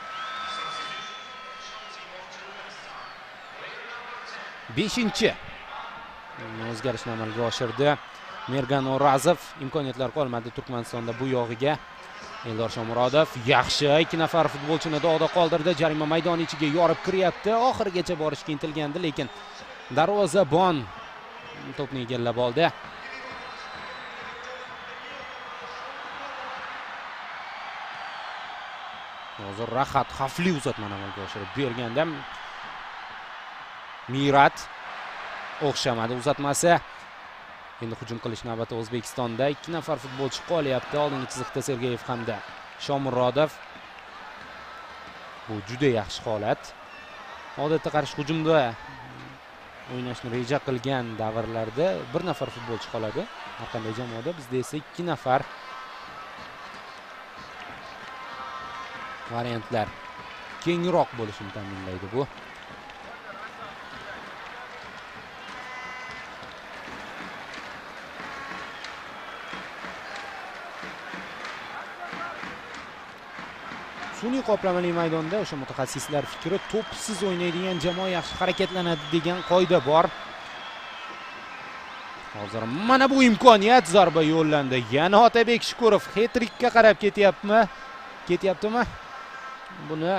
Beshinchi o'zgarishni amalga oshirdi Mergan O'razov. Imkoniyatlar qolmadi Turkmanistonda bu yog'iga. Eldor Shomurodov yaxshi 2 nafar futbolchini dog'da qoldirdi. Jarima maydoni ichiga yorib kiryapti. Oxirigacha borishga intilgandi, lekin darvozabon to'pni egallab oldi. Hozir Rahat xavfli uzatmani amalga oshirib berganda Mirat o'xshamadi uzatmasi. Endi hujum qilish navbati O'zbekistonda. 2 nafar futbolchi qolyapti. Oldingi chiziqda Sergeyev hamda Shomurodov. Bu juda yaxshi holat. Odatda qarshi hujumda o'ynashni reja qilgan davrlarda 1 nafar futbolchi qoladi. Har qanday jamoada bizda esa 2 nafar variantlar kengroq bo'lishini ta'minlaydi bu. Sun'iy qoplamali maydonda o'sha mutaxassislar fikri to'psiz o'ynaydigan jamoa yaxshi harakatlanadi degan qoida bor. Hozir mana bu imkoniyat, zarba yo'llandi. Yana Otabek Shukurov hat-trickka qarab ketyaptimi? Buni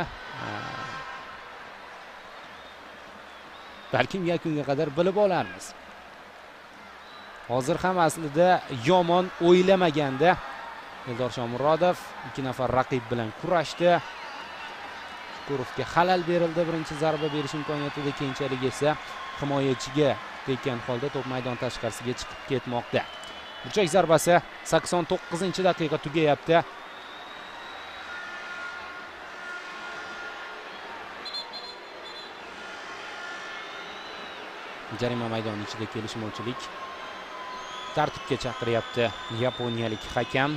balkim yakunga qadar bilib olarmiz. Hozir ham aslida yomon o'ylamaganda Eldor Shomurodov 2 nafar raqib bilan kurashdi. Shukurovga xalal berildi birinchi zarba berish imkoniyatida, keyinchalik esa himoyachiga tekkan holda to'p maydon tashqarisiga chiqib ketmoqda. Burchak zarbasi 89-daqiqa tugayapti. Jarima maydoni ichida kelishmovchilik tartibga chaqiryapti yaponiyalik hakam.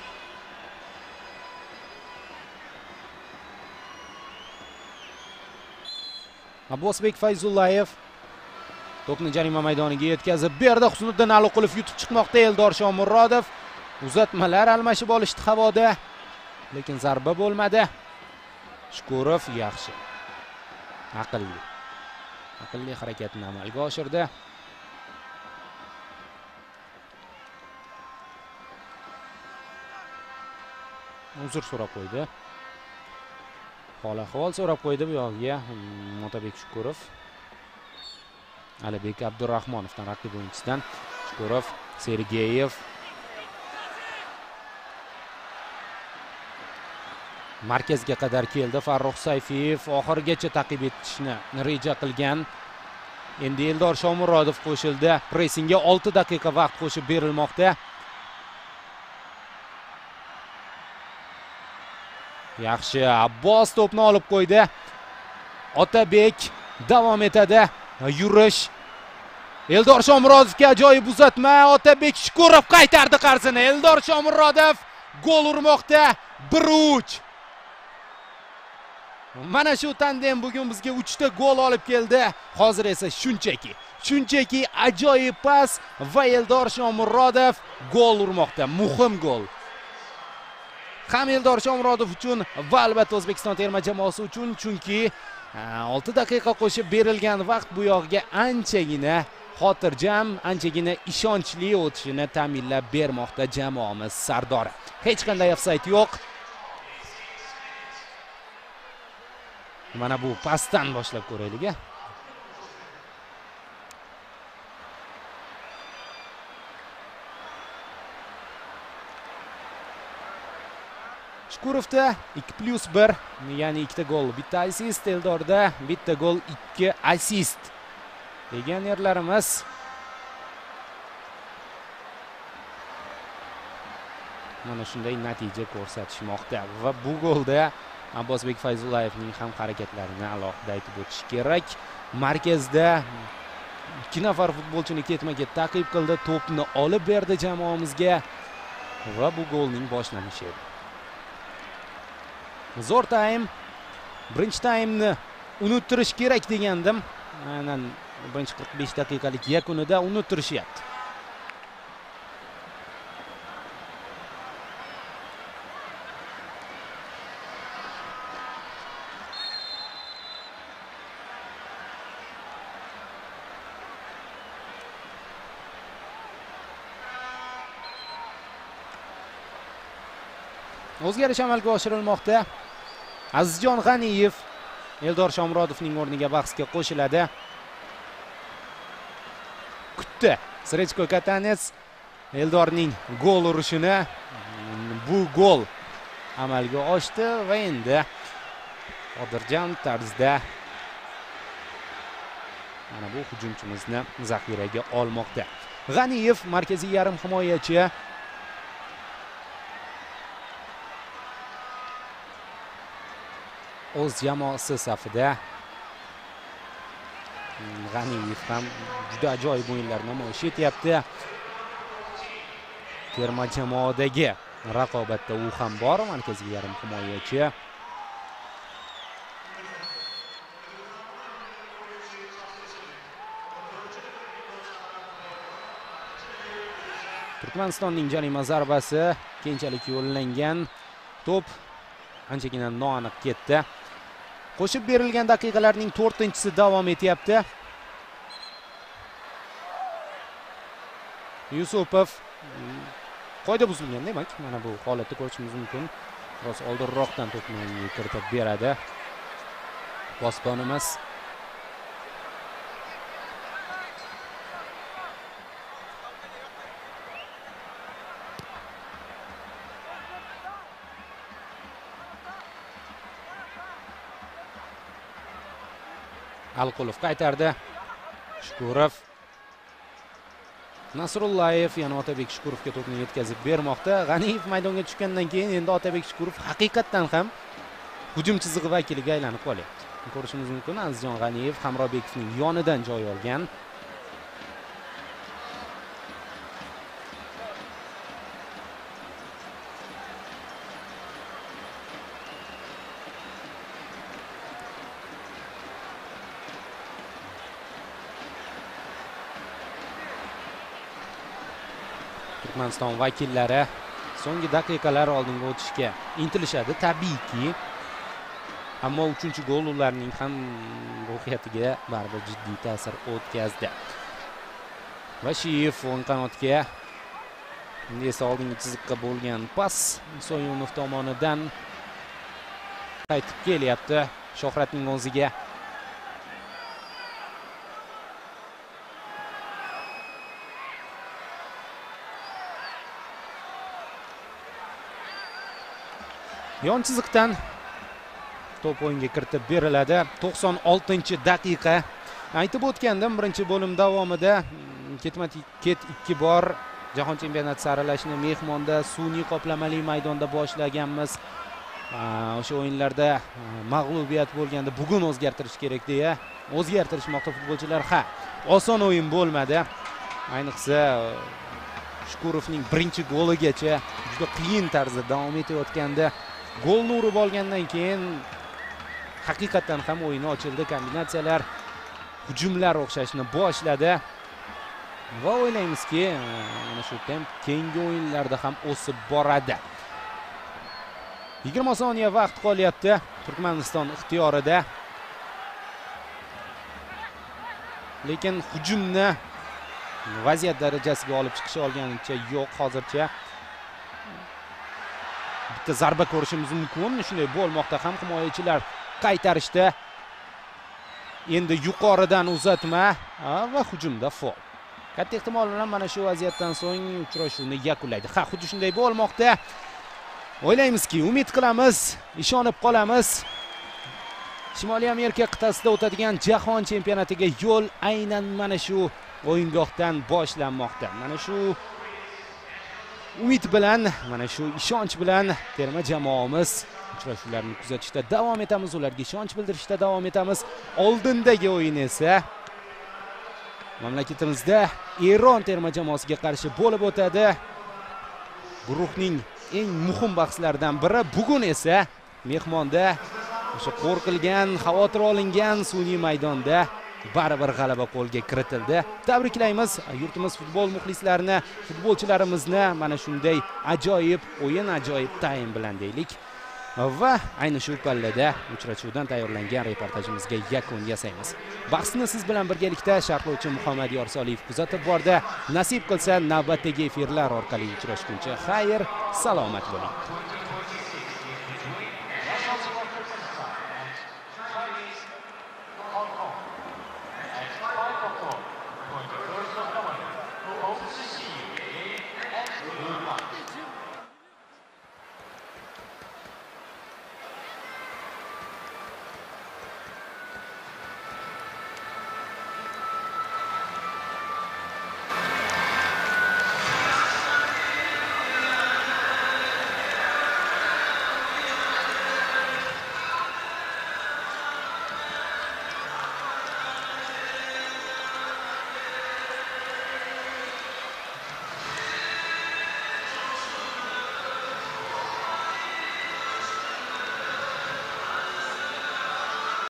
Abbosbek Fayzullayev to'pni jarima maydoniga yetkazib berdi. Husniddin Aliqulov yutib chiqmoqda. Eldor Shomurodov uzatmalar almashib olishdi havoda, lekin zarba bo'lmadi. Shukurov yaxshi, aqlli harakatni amalga oshirdi. Uzr so'rab qo'ydi. Hol-ahvol so'rab qo'ydi bu yoqqa Otabek Shukurov. Alibek Abdurahmonovdan, raqib o'yinchisidan. Shukurov, Sergeyev. Markazga qadar keldi Farruh Sayfiyev. Oxirigacha ta'qib etishni reja qilgan. Endi Eldor Shomurodov qo'shildi. Pressingga 6 daqiqa vaqt qo'shib berilmoqda. Yaxshi, Abbos to'pni olib qo'ydi. Otabek davom etadi. Yurish. Eldor Shomurodovga ajoyib uzatma. Otabek Shukurov qaytardi qarzini. Eldor Shomurodov gol urmoqda. 1-3. Mana shu tandem bugun bizga 3 ta gol olib keldi. Hozir esa shunchaki ajoyib pas va Eldor Shomurodov gol urmoqda. Muhim gol. Ham Eldor Shomurodov uchun va albatta O'zbekiston terma jamoasi uchun, chunki 6 daqiqa qo'shib berilgan vaqt bu yoqga anchagina xotirjam, anchagina ishonchli o'tishini ta'minlab bermoqda jamoamiz sardori. Hech qanday ofsayd yo'q. Mana bu pasdan boshlab ko'raylik. Shukurovda 2+1, ya'ni 2 ta gol, 1 ta assist, Eldorda 1 ta gol, 2 assist. Legionerlarimiz mana shunday natija ko'rsatishmoqda va bu golda Abbosbek Fayzullayevning ham harakatlarini alohida aytib o'tish kerak. Markazda 2 nafar futbolchini ketma-ket ta'qib qildi, to'pni olib berdi jamoamizga va bu golning boshlanishi edi. Zo'r time. Birinchi taymni unuttirish kerak degandim. Aynan birinchi 45 daqiqalik yakunida unuttirishyapti. O'zgarish amalga oshirilmoqda. Azizjon G'aniyev Eldor Shomurodovning o'rniga bahsga qo'shiladi. Kutdi Srechko Katanets Eldorning gol urishini. Bu gol amalga oshdi va endi xotirjam tarzda mana bu hujumchimizni zaxiraga olmoqda. G'aniyev markaziy yarim himoyachi. O'z jamoasi safida G'aniyev ham juda ajoyib o'yinlar namoyish etyapti. Terma jamoadagi raqobatda u ham bor, markaziy yarim himoyachi. Turkmanistonning jarima zarbasi keyinchalik yo'llangan. To'p anchagina noaniq ketdi. Qo'shib berilgan daqiqalarning 4-chisi davom etyapti. Yusupov qoida buzilgan demak, mana bu holatni ko'rishimiz mumkin. Biroz oldinroqdan to'pni kiritib beradi posbonimiz. Alqulov qaytardi. Shukurov. Nasrullayev yana Otabek Shukurovga to'pni yetkazib bermoqda. G'aniyev maydonga tushgandan keyin endi Otabek Shukurov haqiqatdan ham hujum chizig'i vakiliga aylanib qolyapti. Ko'rishimiz mumkin, Azizjon G'aniyev Hamrobekovning yonidan joy olgan. Turkmaniston vakillari so'nggi daqiqalar oldinga o'tishga intilishadi tabiiyki. Ammo 3-gol ularning ham ruhiyatiga baribir jiddiy ta'sir o'tkazdi. Vashiyev o'ng qanotga, endi esa oldingi chiziqqa bo'lgan pas Soyunov tomonidan qaytib kelyapti Shohratning o'ziga. Yon chiziqdan to'p o'yinga kiritib beriladi. 96-daqiqa. Aytib o'tgandim, birinchi bo'lim davomida ketma-ket 2 bor Jahon chempionati saralashini mehmonda sun'iy qoplamali maydonda boshlaganmiz. O'sha o'yinlarda mag'lubiyat bo'lganda bugun o'zgartirish kerak deya o'zgartirishmoqda futbolchilar. Oson o'yin bo'lmadi. Ayniqsa Shukurovning birinchi goligacha juda qiyin tarzda davom etayotganda golni urib olgandan keyin haqiqatan ham o'yini ochildi. Kombinatsiyalar, hujumlar o'xshashni boshladi. Va o'ylaymizki, mana shu temp keyingi o'yinlarda ham o'sib boradi. 20 soniya vaqt qolyapti Turkmaniston ixtiyorida. Lekin hujumni vaziyat darajasiga olib chiqisha olganicha yo'q hozircha. Bitta zarba ko'rishimiz mumkin. Shunday bo'lmoqda ham himoyachilar qaytarishdi. Endi yuqoridan uzatma va hujumda faol. Katta ehtimol bilan mana shu vaziyatdan so'ng uchrashuvni yakunlaydi. Xuddi shunday bo'lmoqda. O'ylaymizki, umid qilamiz, ishonib qolamiz. Shimoliy Amerika qit'asida o'tadigan jahon chempionatiga yo'l aynan mana shu o'yingohdan boshlanmoqda. Mana shu umid bilan, mana shu ishonch bilan terma jamoamiz uchrashuvlarni kuzatishda davom etamiz, ularga ishonch bildirishda davom etamiz. Oldindagi o'yin esa mamlakatimizda Eron terma jamoasiga qarshi bo'lib o'tadi. Guruhning eng muhim bahslaridan biri. Bugun esa mehmonda o'sha qo'rqilgan, xavotir olingan sun'iy maydonda baribir g'alaba qo'lga kiritildi. Tabriklaymiz yurtimiz futbol muxlislarini, futbolchilarimizni mana shunday ajoyib o'yin, ajoyib taym bilan deylik. Va ayni shu pallada uchrashuvdan tayyorlangan reportajimizga yakun yasaymiz. Bahsni siz bilan birgalikda sharhlovchi Muhammad Yorsoliyev kuzatib bordi. Nasib qilsa navbatdagi efirlar orqali uchrashguncha xayr, salomat bo'ling.